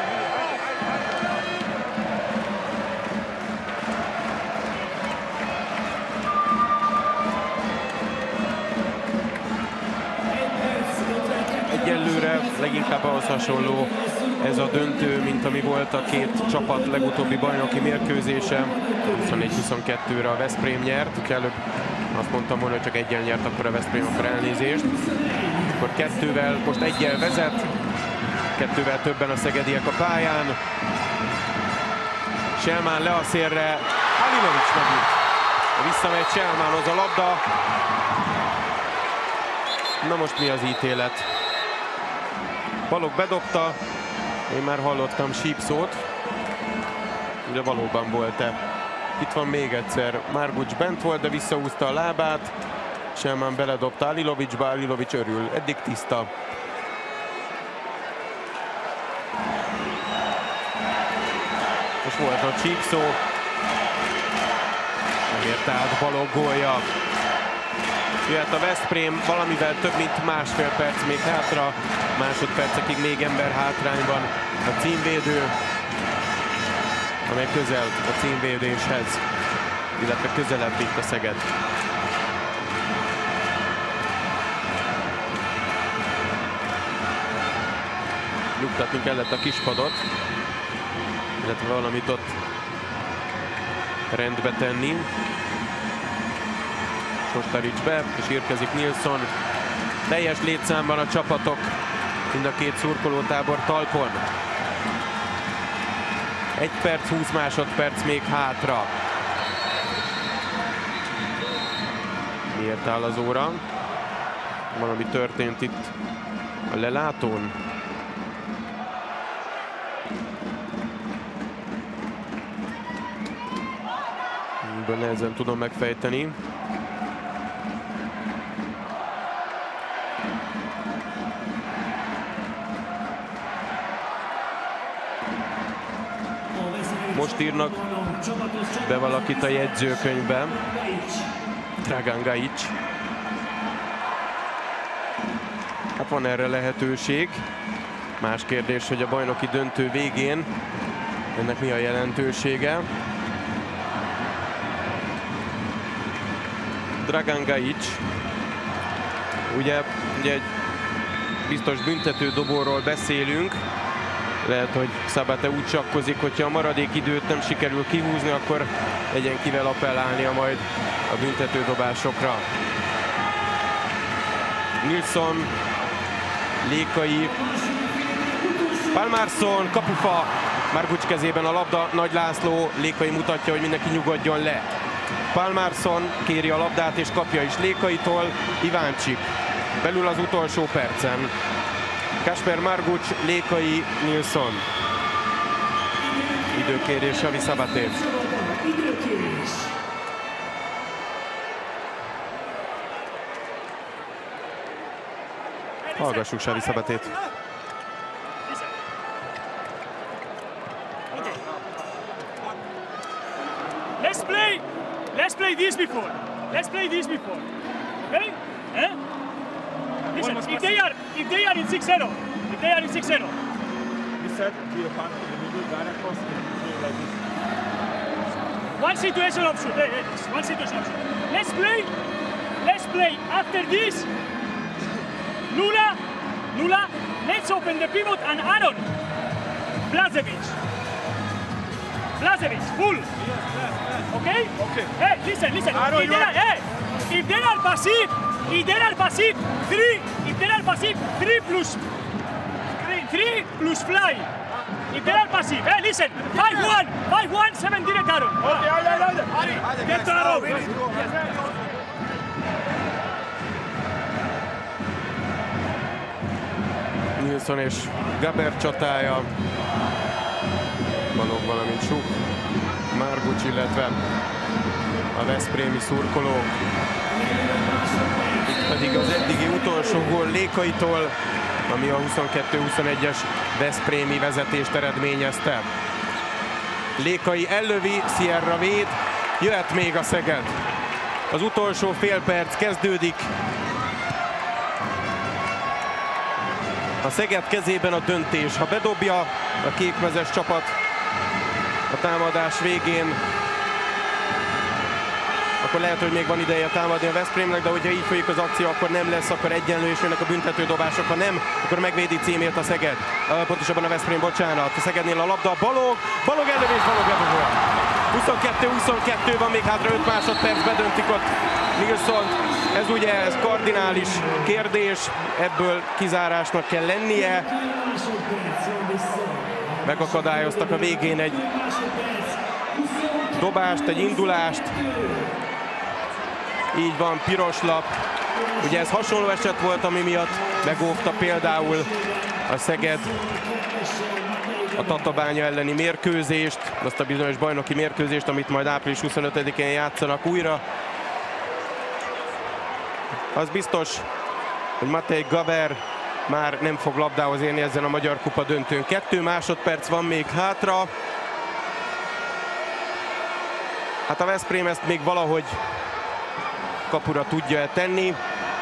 Egyelőre leginkább ahhoz hasonló ez a döntő, mint ami volt a két csapat legutóbbi bajnoki mérkőzése. 24-22-re a Veszprém nyert. Előbb azt mondtam volna, hogy csak egyen nyert, akkor a Veszprém, akkor elnézést. Akkor 2-vel, most 1-jel vezet. 2-vel többen a szegediek a pályán. Selmán le a szélre. Halilovics megint. Visszamegy Selmánhoz a labda. Na most mi az ítélet? Balogh bedobta, én már hallottam sípszót, de valóban volt-e. Itt van még egyszer, Margucs bent volt, de visszahúzta a lábát, Selmán beledobta Halilovicsba, Halilovics örül, eddig tiszta. Most volt a sípszó, nem érte át Balogh gólja. Jöhet a Veszprém, valamivel több mint másfél perc még hátra, másodpercekig még ember hátrányban a címvédő, amely közel a címvédéshez, illetve közelebb itt a Szeged. Nyugtatni kellett a kispadot, illetve valamit ott rendbe tenni. Kostarics be, és érkezik Nilsson. Teljes létszámban a csapatok, mind a két szurkolótábor talpon. 1 perc, 20 másodperc még hátra. Miért áll az óra? Valami történt itt a lelátón. Ebből nehezen tudom megfejteni. Most írnak be valakit a jegyzőkönyvbe. Dragan Gajic. Hát van erre lehetőség. Más kérdés, hogy a bajnoki döntő végén ennek mi a jelentősége. Dragan Gajic. Ugye egy biztos büntetődobóról beszélünk. Lehet, hogy Szabate úgy sakkozik, hogyha a maradék időt nem sikerül kihúzni, akkor legyen kivel appellálnia majd a büntetődobásokra. Nilsson, Lékai, Pálmarsson, kapufa, Margucs kezében a labda, Nagy László, Lékai mutatja, hogy mindenki nyugodjon le. Pálmarsson kéri a labdát és kapja is Lékaitól, Iváncsik belül az utolsó percen. Kasper Margucs, Lékai, Nilsson. Időkérés Xavi Szabaté. Hallgassuk Xavi Szabatét. Let's play this before. Okay? Eh? Listen, if they are in 6-0, You said be a part of the middle, right across the middle like this. one situation of shoot. One situation of shoot. Let's play after this. Lula, let's open the pivot and Aaron. Blažević, full. Okay? Okay. Hey, listen. Aaron, If they are passive, 3 plus fly. If they are passive, hey, listen. 5-1, 7 direct Aaron. Okay, Get to Aaron. Nilsson és Gaber csatája. Romanov, valamint Suk, Margucs, illetve a veszprémi szurkolók. Itt pedig az eddigi utolsó gól Lékaitól, ami a 22-21-es veszprémi vezetést eredményezte. Lékai ellövi, Sierra véd, jöhet még a Szeged. Az utolsó fél perc kezdődik. A Szeged kezében a döntés. Ha bedobja a kékmezes csapat a támadás végén, akkor lehet, hogy még van ideje támadni a Veszprémnek, de hogyha így folyik az akció, akkor nem lesz, akkor egyenlő, és jönnek a büntetődobások. Ha nem, akkor megvédi címét a Szeged. Pontosabban a Veszprém, bocsánat. A Szegednél a labda, Balog ellövés, Balog bedobja. 22-22, van még hátra 5 másodperc, bedöntik ott Nilsson. Ez ugye ez kardinális kérdés, ebből kizárásnak kell lennie. Megakadályoztak a végén egy dobást, egy indulást. Így van, piros lap. Ugye ez hasonló eset volt, ami miatt megóvta például a Szeged a Tatabánya elleni mérkőzést, azt a bizonyos bajnoki mérkőzést, amit majd április 25-én játszanak újra. Az biztos, hogy Matej Gaber már nem fog labdához érni ezen a Magyar Kupa döntőn. 2 másodperc van még hátra. Hát a Veszprém ezt még valahogy kapura tudja tenni.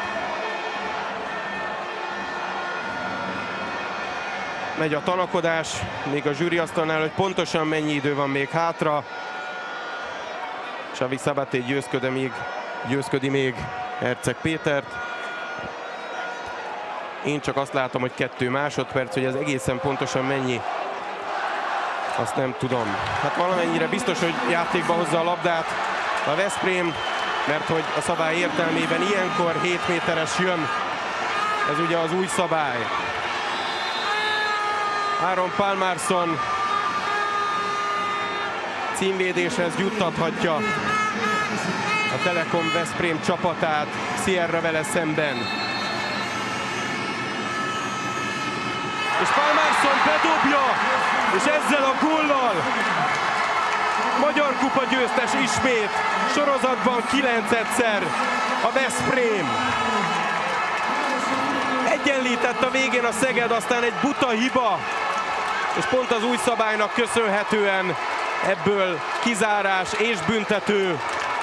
Megy a tanakodás, még a zsűriasztalnál, hogy pontosan mennyi idő van még hátra. Xavi Szabaté győzködi még Herceg Pétert. Én csak azt látom, hogy 2 másodperc, hogy ez egészen pontosan mennyi, azt nem tudom. Hát valamennyire biztos, hogy játékba hozza a labdát a Veszprém, mert hogy a szabály értelmében ilyenkor 7 méteres jön. Ez ugye az új szabály. Áron Pálmarsson címvédéshez juttathatja a Telekom Veszprém csapatát Sierra vele szemben. És Pálmarsson bedobja, és ezzel a góllal Magyar Kupa győztes ismét, sorozatban 9-szer a Veszprém. Egyenlített a végén a Szeged, aztán egy buta hiba, és pont az új szabálynak köszönhetően ebből kizárás és büntető.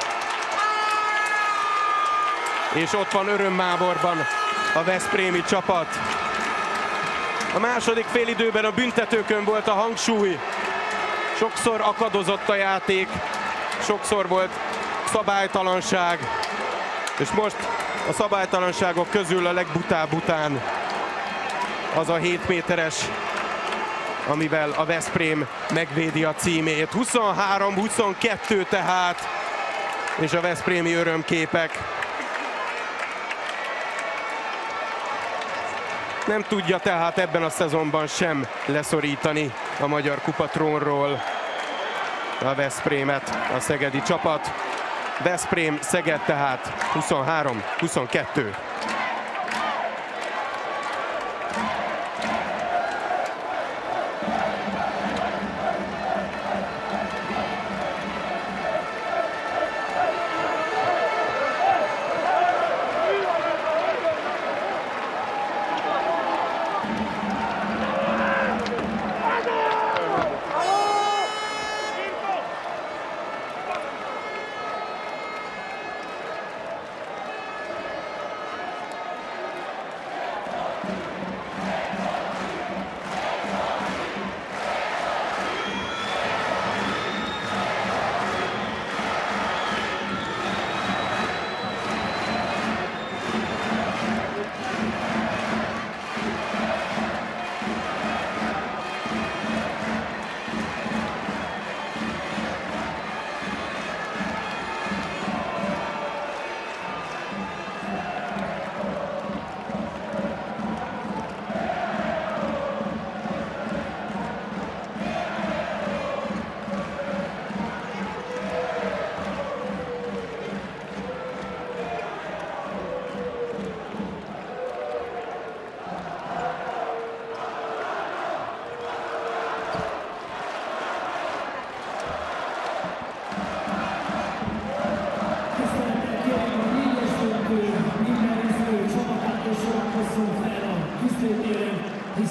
És ott van örömmáborban a veszprémi csapat. A második félidőben a büntetőkön volt a hangsúly. Sokszor akadozott a játék, sokszor volt szabálytalanság, és most a szabálytalanságok közül a legbutább után az a 7 méteres, amivel a Veszprém megvédi a címét. 23-22 tehát, és a veszprémi örömképek. Nem tudja tehát ebben a szezonban sem leszorítani a Magyar Kupa trónról a Veszprémet, a szegedi csapat. Veszprém-Szeged tehát 23-22.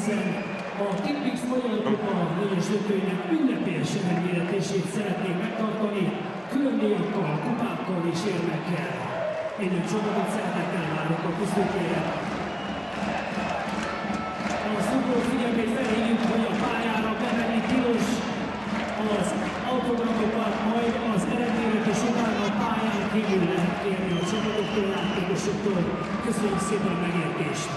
hiszen a Tipmix Magyar Kupa négyes döntőjének ünnepélyes megméretését szeretnék megtartani, külön díjakkal, kupákkal és érmekkel. Minden csapatot szeretettel várok a küzdőtérre. A szurkolók figyelmét felhívjuk, hogy a pályára bemenni tilos, az autogramokat majd az eredményetés után a pályán kívül lehet kérni a csapatoktól, játékosoktól. Köszönjük szépen a megértést!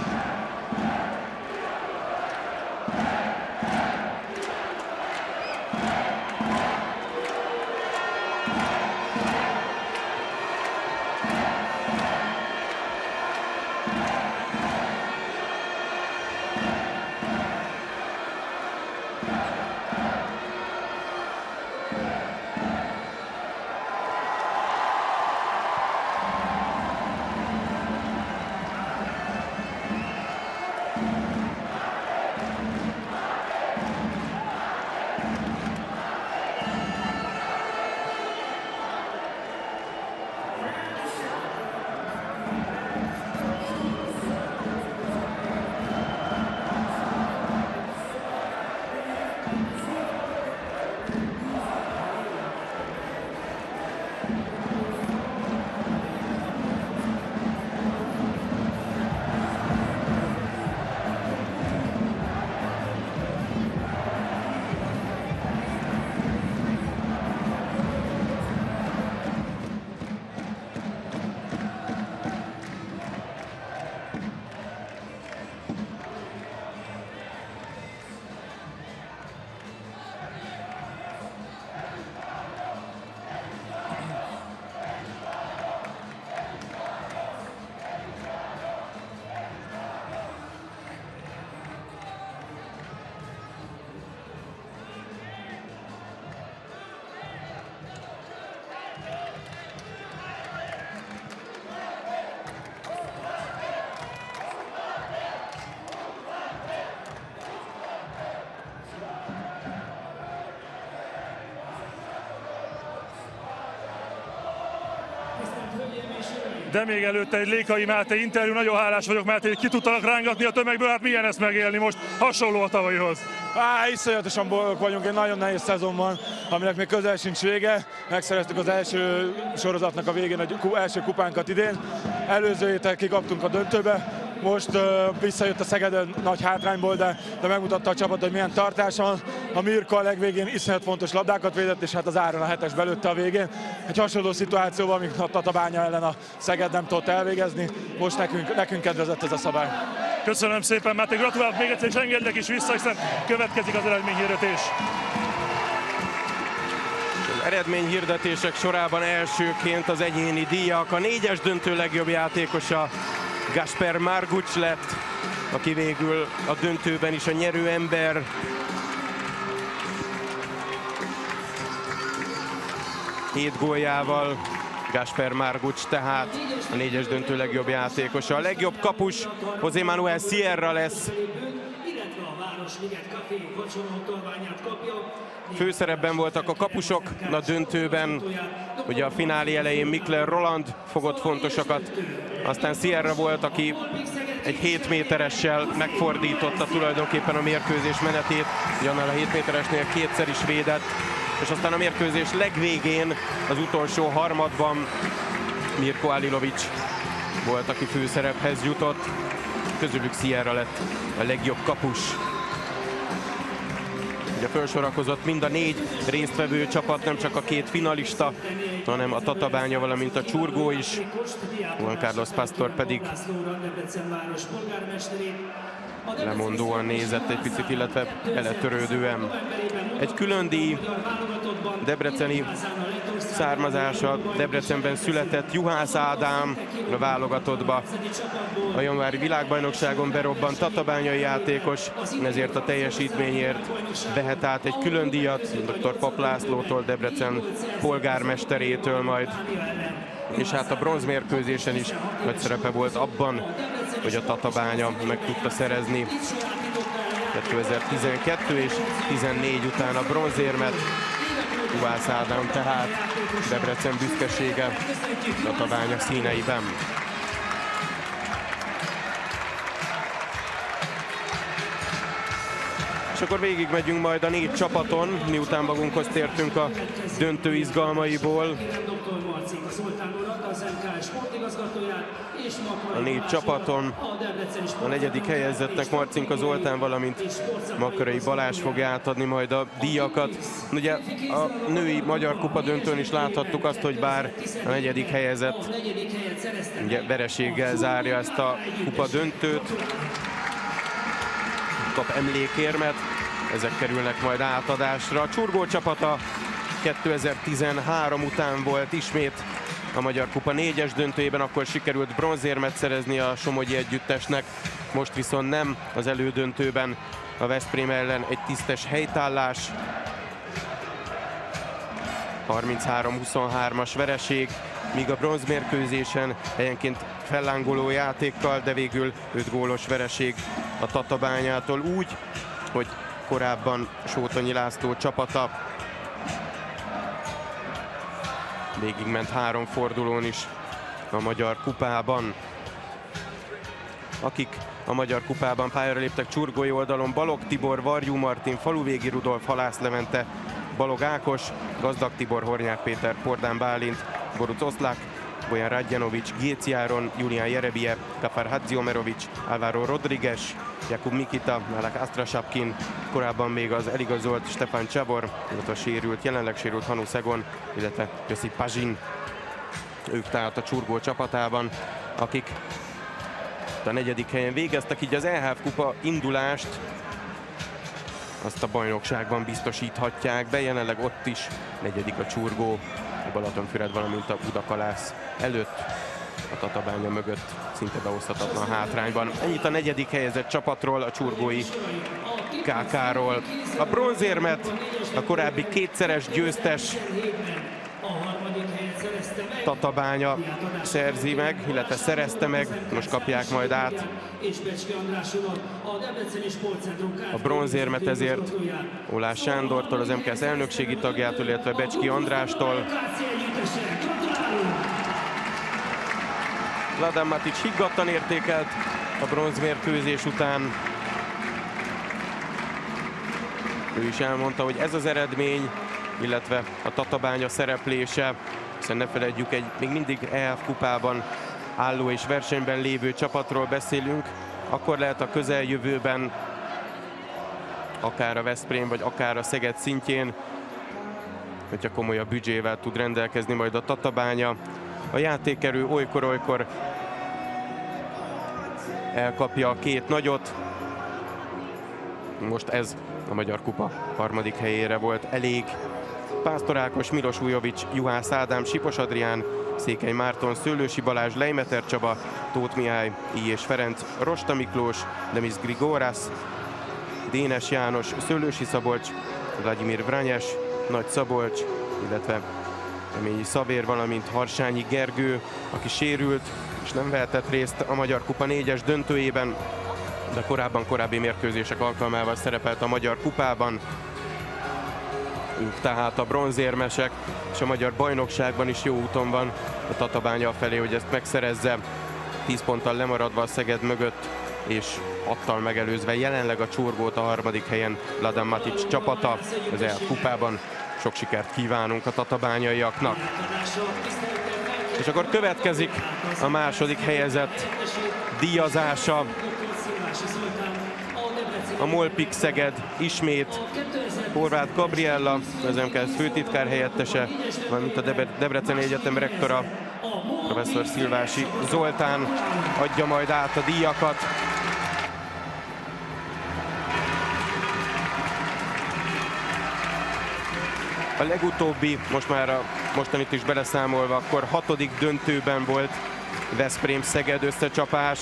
De még előtte egy Lékai Máté interjú, nagyon hálás vagyok, Máté, hogy ki tudtalak rángatni a tömegből, hát milyen ezt megélni most, hasonló a tavalyihoz? Iszonyatosan boldogok vagyunk, egy nagyon nehéz szezonban, aminek még közel sincs vége. Megszereztük az első sorozatnak a végén az első kupánkat idén. Előző héten kikaptunk a döntőbe, most visszajött a Szegeden nagy hátrányból, de megmutatta a csapat, hogy milyen tartás van. A Mirko a legvégén iszonyat fontos labdákat védett, és hát az Áron a 7-es belőtte a végén. Egy hasonló szituációban, amit a Tatabánya ellen a Szeged nem tudott elvégezni, most nekünk kedvezett ez a szabály. Köszönöm szépen, Máté, gratulálok még egyszer, és engedlek is vissza, hiszen következik az eredményhirdetés. Az eredményhirdetések sorában elsőként az egyéni díjak. A 4-es döntő legjobb játékosa Gasper Margucs lett, aki végül a döntőben is a nyerő ember. Hét góljával Gasper Margucs tehát a 4-es döntő legjobb játékosa. A legjobb kapus José Manuel Sierra lesz. Főszerepben voltak a kapusok a döntőben. Ugye a finálé elején Mikler Roland fogott fontosakat, aztán Sierra volt, aki egy 7 méteressel megfordította tulajdonképpen a mérkőzés menetét, ugye annál a 7 méteresnél kétszer is védett, és aztán a mérkőzés legvégén, az utolsó harmadban Mirko Alilovic volt, aki főszerephez jutott. Közülük Sierra lett a legjobb kapus. Ugye felsorakozott mind a 4 résztvevő csapat, nem csak a 2 finalista, hanem a Tatabánya, valamint a Csurgó is. Juan Carlos Pastor pedig lemondóan nézett egy picit, illetve beletörődően. Egy külön díj, debreceni származása, Debrecenben született Juhász Ádám a válogatottba. A januári világbajnokságon berobbant tatabányai játékos, ezért a teljesítményért vehet át egy külön díjat dr. Pap Lászlótól, Debrecen polgármesterétől majd. És hát a bronzmérkőzésen is nagy szerepe volt abban, hogy a Tatabánya meg tudta szerezni 2012 és 14 után a bronzérmet. Juhász Ádám tehát Debrecen büszkesége Tatabánya színeiben. És akkor végigmegyünk majd a 4 csapaton, miután magunkhoz tértünk a döntő izgalmaiból. A 4 csapaton a 4. helyezettnek Marcinka Zoltán, valamint Makarai Balázs fogja átadni majd a díjakat. Ugye a női Magyar Kupa döntőn is láthattuk azt, hogy bár a 4. helyezett ugye vereséggel zárja ezt a kupa döntőt, kap emlékérmet, ezek kerülnek majd átadásra. A Csurgó csapata 2013 után volt ismét a Magyar Kupa 4-es döntőjében, akkor sikerült bronzérmet szerezni a Somogyi együttesnek, most viszont nem, az elődöntőben a Veszprém ellen egy tisztes helytállás. 33-23-as vereség, míg a bronzmérkőzésen helyenként fellángoló játékkal, de végül 5 gólos vereség a Tatabányától, úgy, hogy korábban Sótonyi László csapata végigment 3 fordulón is a Magyar Kupában. Akik a Magyar Kupában pályára léptek csurgói oldalon: Balog Tibor, Varjú Martin, Faluvégi Rudolf, Halász Levente, Balog Ákos, Gazdag Tibor, Hornyák Péter, Pordán Bálint, Boruc Oszlák, Bojan Radjanovics, Géci Áron, Julián Jerebie, Kafar Hadziomerovics, Álvaro Rodriguez, Jakub Mikita, Malak Astrasapkin, korábban még az eligazolt Stefan Csabor, illetve a sérült, jelenleg sérült Hanu Szegon, illetve Josip Pazsin. Ők tehát a Csurgó csapatában, akik a 4. helyen végeztek, így az EHF Kupa indulást azt a bajnokságban biztosíthatják be. Jelenleg ott is 4. a Csurgó, a Balatonfüred, valamint a Budakalász előtt, a Tatabánya mögött szinte behozhatatlan hátrányban. Ennyit a 4. helyezett csapatról, a csurgói KK-ról. A bronzérmet a korábbi 2-szeres győztes Tatabánya szerzi meg, illetve szerezte meg, most kapják majd át a bronzérmet, ezért Olás Sándortól, az MKS elnökségi tagjától, illetve Becski Andrástól. Vladan Matic higgadtan értékelt a bronzmérkőzés után. Ő is elmondta, hogy ez az eredmény, illetve a Tatabánya szereplése, hiszen ne feledjük, egy még mindig EHF kupában álló és versenyben lévő csapatról beszélünk, akkor lehet a közeljövőben akár a Veszprém, vagy akár a Szeged szintjén, hogyha komolyabb büdzsével tud rendelkezni majd a Tatabánya. A játékerő olykor-olykor elkapja a 2 nagyot. Most ez a Magyar Kupa 3. helyére volt elég. Pásztor Ákos, Milos Ujovics, Juhász Ádám, Sipos Adrián, Székely Márton, Szőlősi Balázs, Leimeter Csaba, Tóth Mihály, I. és Ferenc, Rosta Miklós, Demis Grigorász, Dénes János, Szőlősi Szabolcs, Vladimir Vranyes, Nagy Szabolcs, illetve Reményi Szavér, valamint Harsányi Gergő, aki sérült és nem vehetett részt a Magyar Kupa 4-es döntőjében, de korábbi mérkőzések alkalmával szerepelt a Magyar Kupában. Ők tehát a bronzérmesek, és a magyar bajnokságban is jó úton van a Tatabánya felé, hogy ezt megszerezze, 10 ponttal lemaradva a Szeged mögött, és 6-tal megelőzve jelenleg a Csurgót a 3. helyen Vladan Matic csapata az EHF Kupában. Sok sikert kívánunk a tatabányaiaknak. És akkor következik a 2. helyezett díjazása. A Molpik Szeged ismét Horváth Gabriella, az MKS főtitkár helyettese, valamint a Debreceni Egyetem rektora, professzor Szilvási Zoltán adja majd át a díjakat. A legutóbbi, most már a mostanit is beleszámolva, akkor 6. döntőben volt Veszprém-Szeged összecsapás.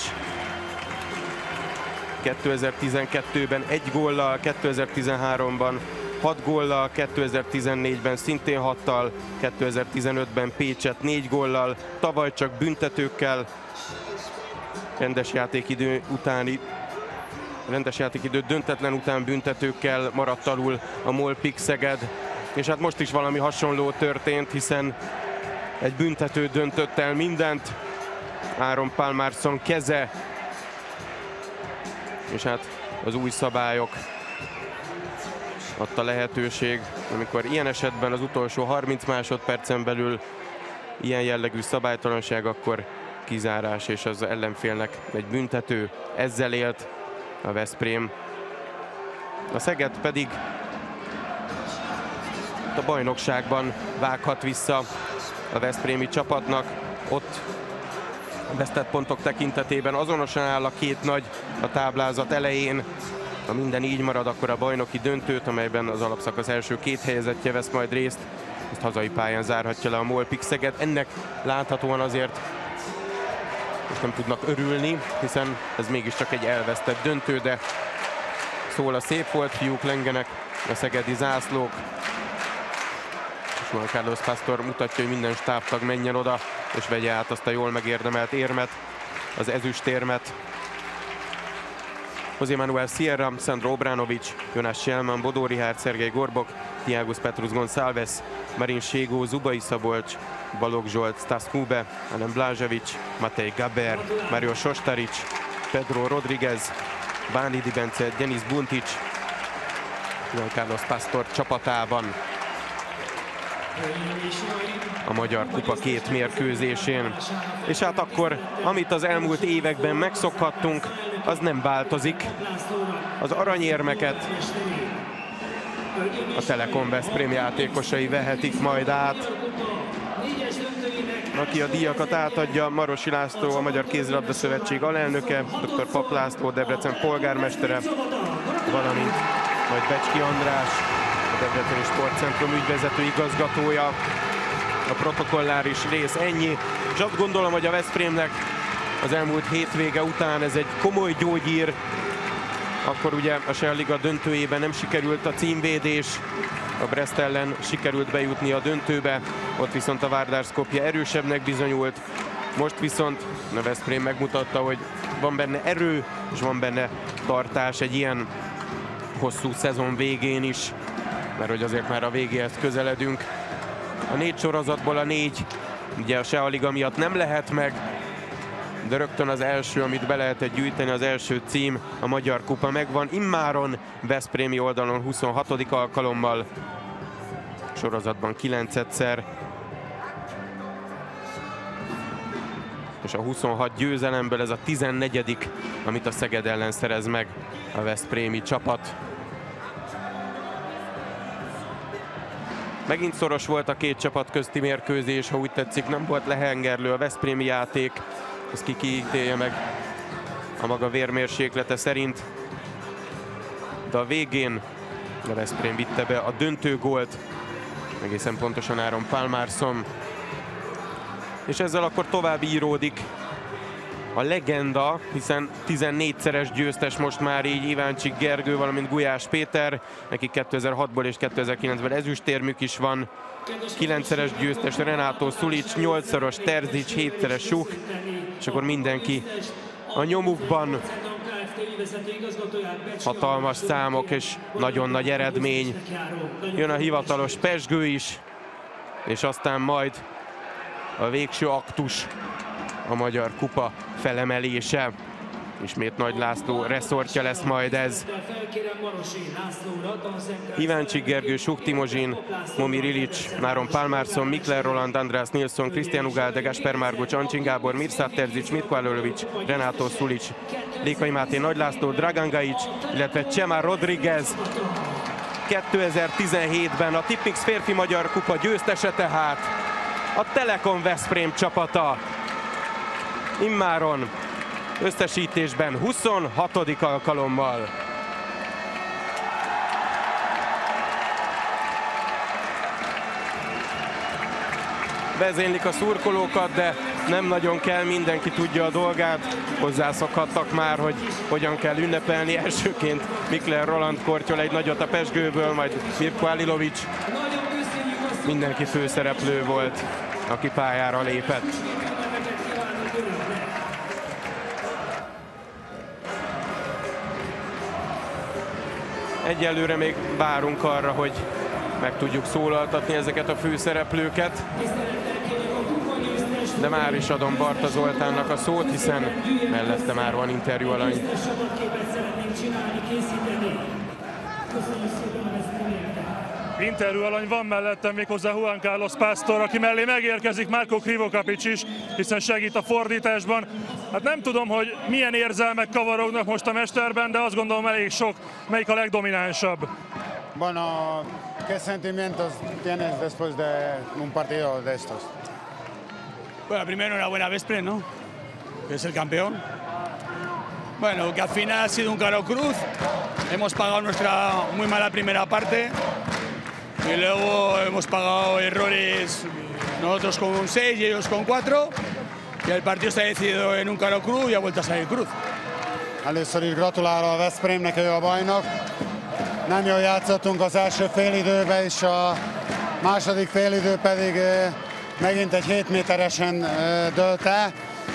2012-ben 1 góllal, 2013-ban 6 góllal, 2014-ben szintén 6-tal, 2015-ben Pécset 4 góllal, tavaly csak büntetőkkel, rendes játékidő döntetlen után büntetőkkel maradt alul a Molpik Szeged, és hát most is valami hasonló történt, hiszen egy büntető döntött el mindent, Áron Pálmarsson keze, és hát az új szabályok adta lehetőség, amikor ilyen esetben az utolsó 30 másodpercen belül ilyen jellegű szabálytalanság, akkor kizárás és az ellenfélnek egy büntető. Ezzel élt a Veszprém. A Szeged pedig a bajnokságban vághat vissza a veszprémi csapatnak. Ott vesztett pontok tekintetében azonosan áll a két nagy a táblázat elején. Ha minden így marad, akkor a bajnoki döntőt, amelyben az alapszakasz első két helyezettje vesz majd részt, ezt hazai pályán zárhatja le a MOL-Pix Szeged. Ennek láthatóan azért most nem tudnak örülni, hiszen ez mégiscsak egy elvesztett döntő, de szól a szép volt, fiúk, lengenek a szegedi zászlók. És Juan Carlos Pastor mutatja, hogy minden stábtag menjen oda, és vegye át azt a jól megérdemelt érmet, az ezüstérmet. José Manuel Sierra, Sandro Obranovic, Jonas Selman, Bodó Rihárd, Szergej Gorbok, Tiago Petrus Gonçalves, Marin Ségó, Zubai Szabolcs, Balogh Zsolt, Stas Hube, Alen Blažević, Matej Gaber, Mario Sostaric, Pedro Rodriguez, Bánidi Bence, Denis Buntic, Juan Carlos Pastor csapatában a Magyar Kupa két mérkőzésén. És hát akkor, amit az elmúlt években megszokhattunk, az nem változik. Az aranyérmeket a Telekom Veszprém játékosai vehetik majd át. Aki a díjakat átadja, Marosi László, a Magyar Kézilabda Szövetség alelnöke, dr. Pap László, Debrecen polgármestere, valamint majd Becski András, a Debreceni Sportcentrum ügyvezető igazgatója. A protokolláris rész ennyi, és azt gondolom, hogy a Veszprémnek az elmúlt hétvége után ez egy komoly gyógyír. Akkor ugye a SEA Liga döntőjében nem sikerült a címvédés, a Brest ellen sikerült bejutni a döntőbe, ott viszont a Vardar Skopje erősebbnek bizonyult. Most viszont a Veszprém megmutatta, hogy van benne erő, és van benne tartás egy ilyen hosszú szezon végén is, mert hogy azért már a végéhez közeledünk. A 4 sorozatból a 4, ugye a SEA Liga miatt nem lehet meg, de rögtön az első, amit be lehetett gyűjteni, az első cím, a Magyar Kupa megvan. Immáron veszprémi oldalon 26. alkalommal, sorozatban 9-szer. És a 26 győzelemből ez a 14., amit a Szeged ellen szerez meg a veszprémi csapat. Megint szoros volt a két csapat közti mérkőzés, ha úgy tetszik, nem volt lehengerlő a veszprémi játék. Ezt ki kiítélje meg a maga vérmérséklete szerint. De a végén a Veszprém vitte be a döntőgólt, egészen pontosan Aaron Pálmarsson. És ezzel akkor tovább íródik a legenda, hiszen 14-szeres győztes most már így Iváncsik Gergő, valamint Gulyás Péter. Nekik 2006-ból és 2009-ben ezüstérmük is van. 9-szeres győztes Renato Sulic, 8-szoros Terzic, 7-szeres Such, és akkor mindenki a nyomukban. Hatalmas számok és nagyon nagy eredmény. Jön a hivatalos pezsgő is, és aztán majd a végső aktus, a Magyar Kupa felemelése. Ismét Nagy László reszortja lesz majd ez. Iváncsik Gergő, Such Timozsin, Momir Ilic, Aaron Pálmarsson, Mikler Roland, András Nilsson, Krisztián Ugalde, Gasper Márgocs, Ancsin Gábor, Mirsad Terzic, Mitko Alolovic, Renato Sulic, Lékai Máté, Nagy László, Dragan Gajic, illetve Chema Rodriguez. 2017-ben a Tipmix férfi Magyar Kupa győztese tehát a Telekom Veszprém csapata. Immáron összesítésben 26. alkalommal. Vezénylik a szurkolókat, de nem nagyon kell, mindenki tudja a dolgát. Hozzászokhattak már, hogy hogyan kell ünnepelni. Elsőként Mikler Roland kortyol egy nagyot a pezsgőből, majd Mirko Alilovic. Mindenki főszereplő volt, aki pályára lépett. Egyelőre még várunk arra, hogy meg tudjuk szólaltatni ezeket a főszereplőket. De már is adom Barta Zoltánnak a szót, hiszen mellette már van interjú alany. Köszönjük szépen a Veszprémieknek! Interjú alany van mellettem, méghozzá Juan Carlos Pastor, aki mellé megérkezik Marko Krivokapics is, hiszen segít a fordításban. Hát nem tudom, hogy milyen érzelmek kavarognak most a mesterben, de azt gondolom elég sok, melyik a legdominánsabb. Bueno, ¿qué sentimientos tienes después de un partido de estos? Bueno, primero enhorabuena Veszprém, ¿no? Que es el campeón. Bueno, que al final ha sido un claro cruz. Hemos pagado nuestra muy mala primera parte y luego hemos pagado errores, nosotros con un 6 y ellos con 4. Y el partido está decidido en un claro cruz y ha vuelto a salir cruz. Először is gratulálok a Veszprémnek, ő a bajnok. Nem jól játszottunk az első félidőben, és a második félidő pedig megint egy 7 méteresen dőlt el.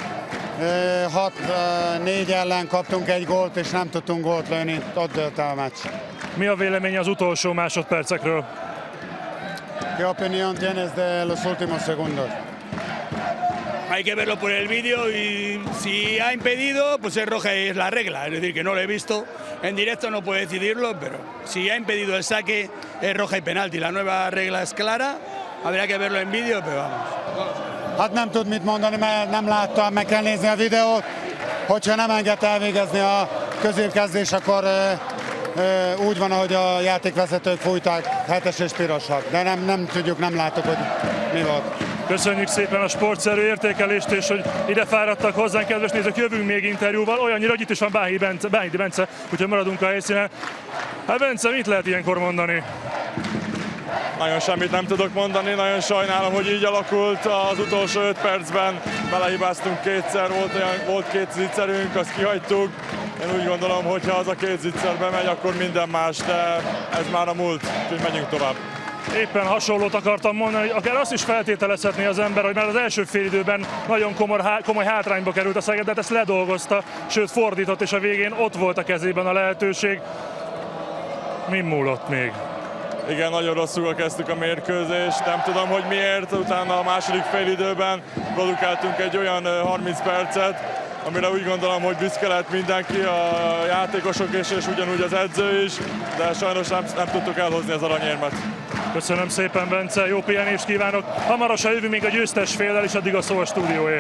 6-4 ellen kaptunk egy gólt, és nem tudtunk gólt lőni, ott dőlt el a meccs. Mi a vélemény az utolsó másodpercekről? ¿Qué opinión tienes de los últimos segundos? Hay que verlo por el vídeo y si ha impedido, pues es roja y es la regla. Es decir, que no lo he visto en directo, no puedo decidirlo, pero si ha impedido el saque, es roja y penalti. La nueva regla es clara, habrá que verlo en vídeo, pero vamos. Hát nem tud mit mondani, mert nem láttam, meg kell nézni a videót. Hogyha nem engedte elvégezni a középkezdés, akkor úgy van, ahogy a játékvezetők fújták, 7-es és pirosak. De nem tudjuk, nem látok, hogy mi volt. Köszönjük szépen a sportszerű értékelést, és hogy ide fáradtak hozzánk, kedves nézők, jövünk még interjúval, olyannyira, hogy itt is van Báhidi Bence, úgyhogy maradunk a helyszínen. Hát Bence, mit lehet ilyenkor mondani? Nagyon semmit nem tudok mondani, nagyon sajnálom, hogy így alakult az utolsó 5 percben. Belehibáztunk kétszer, volt 2 zicserünk, azt kihagytuk. Én úgy gondolom, hogy ha az a 2 zicser bemegy, akkor minden más, de ez már a múlt, úgyhogy megyünk tovább. Éppen hasonlót akartam mondani, hogy akár azt is feltételezhetné az ember, hogy már az első félidőben nagyon komoly hátrányba került a Szeged, de hát ezt ledolgozta, sőt fordított, és a végén ott volt a kezében a lehetőség. Mi múlott még? Igen, nagyon rosszul kezdtük a mérkőzést, nem tudom, hogy miért, utána a második félidőben produkáltunk egy olyan 30 percet, amire úgy gondolom, hogy büszke lett mindenki, a játékosok és ugyanúgy az edző is, de sajnos nem tudtuk elhozni az aranyérmet. Köszönöm szépen, Bence, jó pihenést kívánok! Hamarosan jövünk még a győztes féllel, és addig a szó a stúdióé.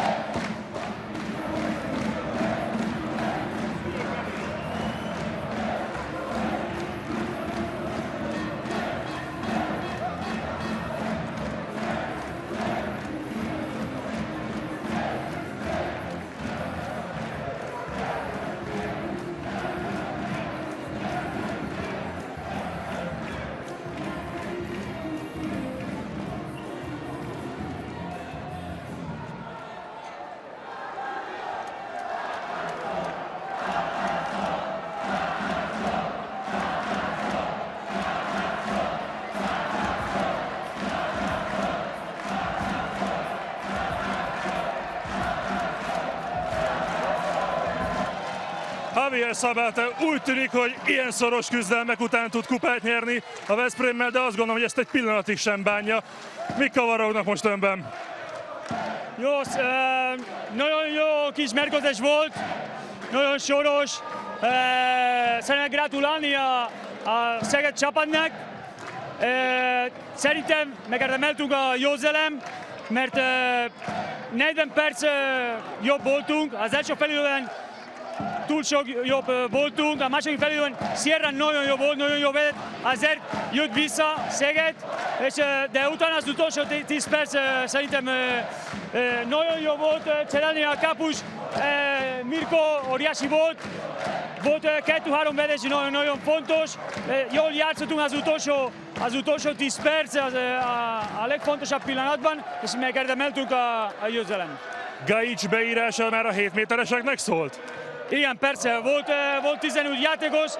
Javier Szabate úgy tűnik, hogy ilyen szoros küzdelmek után tud kupát nyerni a Veszprémmel, de azt gondolom, hogy ezt egy pillanatig sem bánja. Mik kavarognak most önben? Jó, nagyon jó kis mérkőzés volt, nagyon soros. Szeretnék gratulálni a Szeged csapatnak. Szerintem megérdemeltünk a győzelem, mert 40 perc jobb voltunk. Az első felülőben túl sok jobb voltunk, a második felülőben Sierra nagyon jobb volt, nagyon jobb volt, azért jött vissza Szeged, de utána az utolsó 10 perc szerintem nagyon jobb volt cserélni a kapus. Mirko óriási volt, 2-3 vedés, nagyon fontos, jól játszottunk az utolsó 10 perc a legfontosabb pillanatban, és megérdemeltünk a győzelem. Gajic beírása már a 7 métereseknek szólt? Igen, persze, volt 15 játékos,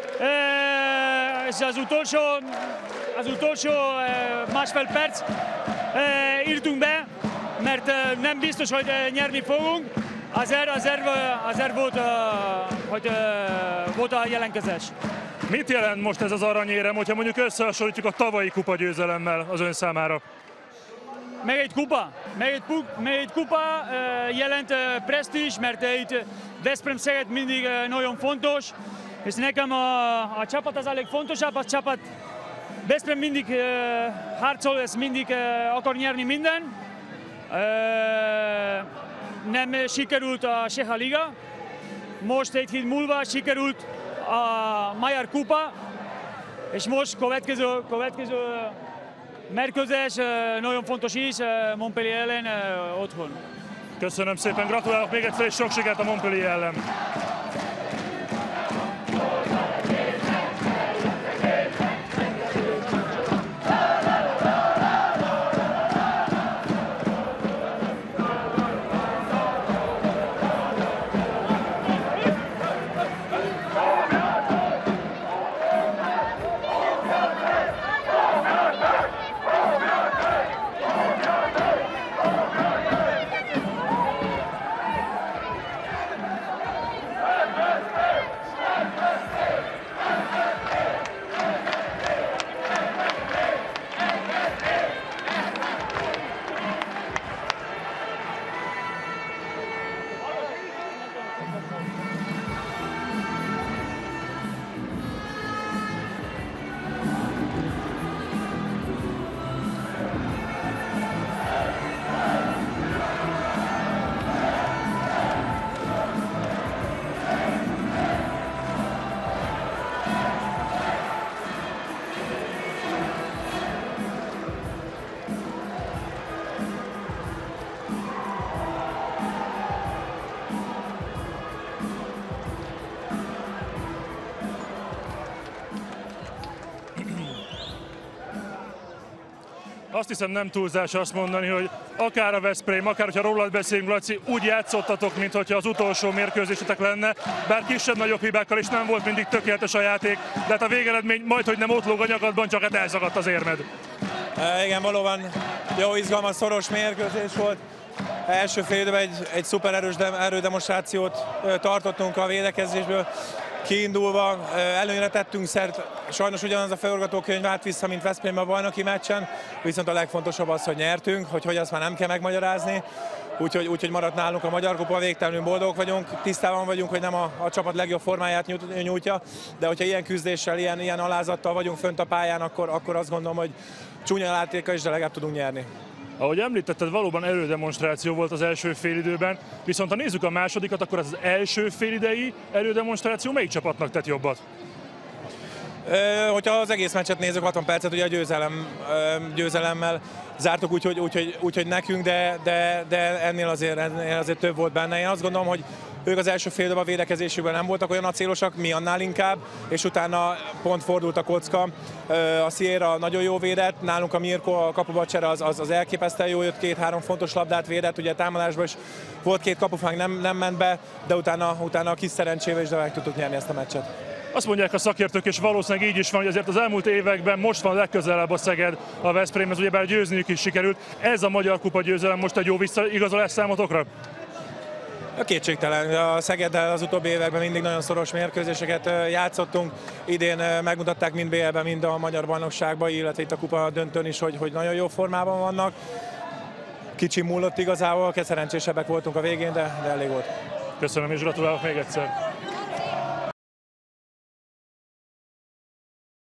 és az utolsó másfél perc írtunk be, mert nem biztos, hogy nyerni fogunk, azért volt a jelentkezés. Mit jelent most ez az aranyérem, hogyha mondjuk összehasonlítjuk a tavalyi kupagyőzelemmel az ön számára? Még egy kupa jelent presztízs, mert itt Veszprém Szeged mindig nagyon fontos. És nekem a csapat az a legfontosabb, a csapat Veszprém mindig harcol, ez mindig akar nyerni minden. Nem sikerült a Cheha Liga, most egy hét múlva sikerült a Magyar Kupa, és most következő mérkőzés nagyon fontos is, Montpellier ellen otthon. Köszönöm szépen, gratulálok még egyszer, és sok sikert a Montpellier ellen. Azt hiszem, nem túlzás azt mondani, hogy akár a Veszprém, akár hogyha rólad beszélünk, Laci, úgy játszottatok, mintha az utolsó mérkőzésetek lenne, bár kisebb-nagyobb hibákkal, és nem volt mindig tökéletes a játék, de hát a végeredmény majdhogy nem ott lóg a nyakadban, csak hát elszakadt az érmed. Igen, valóban jó, izgalmas, szoros mérkőzés volt. Első fél időben egy szuper erős erődemonstrációt tartottunk a védekezésből. Kiindulva előnyre tettünk szert, sajnos ugyanaz a felforgatókönyv vált vissza, mint Veszprémben a bajnoki meccsen, viszont a legfontosabb az, hogy nyertünk, hogy azt már nem kell megmagyarázni, úgyhogy maradt nálunk a Magyar Kupa, végtelenül boldogok vagyunk, tisztában vagyunk, hogy nem a csapat legjobb formáját nyújtja, de hogyha ilyen küzdéssel, ilyen alázattal vagyunk fönt a pályán, akkor azt gondolom, hogy csúnya játéka is, de legalább tudunk nyerni. Ahogy említetted, valóban erődemonstráció volt az első félidőben, viszont ha nézzük a másodikat, akkor az első félidei erődemonstráció melyik csapatnak tett jobbat? Hogyha az egész meccset nézzük, 60 percet ugye a győzelemmel zártuk, úgyhogy nekünk, de ennél azért több volt benne. Én azt gondolom, hogy ők az első fél időben a védekezésükben nem voltak olyan acélosak, mi annál inkább, és utána pont fordult a kocka. A Sierra nagyon jó védett, nálunk a Mirko, a kapubacsere az elképesztően jó, jött 2-3 fontos labdát védett, ugye támadásban is volt 2 kapufánk, nem ment be, de utána a kis szerencsével is meg tudtuk nyerni ezt a meccset. Azt mondják a szakértők, és valószínűleg így is van, hogy azért az elmúlt években most van legközelebb a Szeged a Veszprémhez, ugyebár győzniük is sikerült. Ez a Magyar Kupa győzelem most egy jó visszaigazolás számotokra? Kétségtelen. A Szegeddel az utóbbi években mindig nagyon szoros mérkőzéseket játszottunk. Idén megmutatták mind BL-ben, mind a Magyar Bajnokságban, illetve itt a kupa döntőn is, hogy nagyon jó formában vannak. Kicsi múlott igazából, szerencsésebbek voltunk a végén, de elég volt. Köszönöm és gratulálok még egyszer.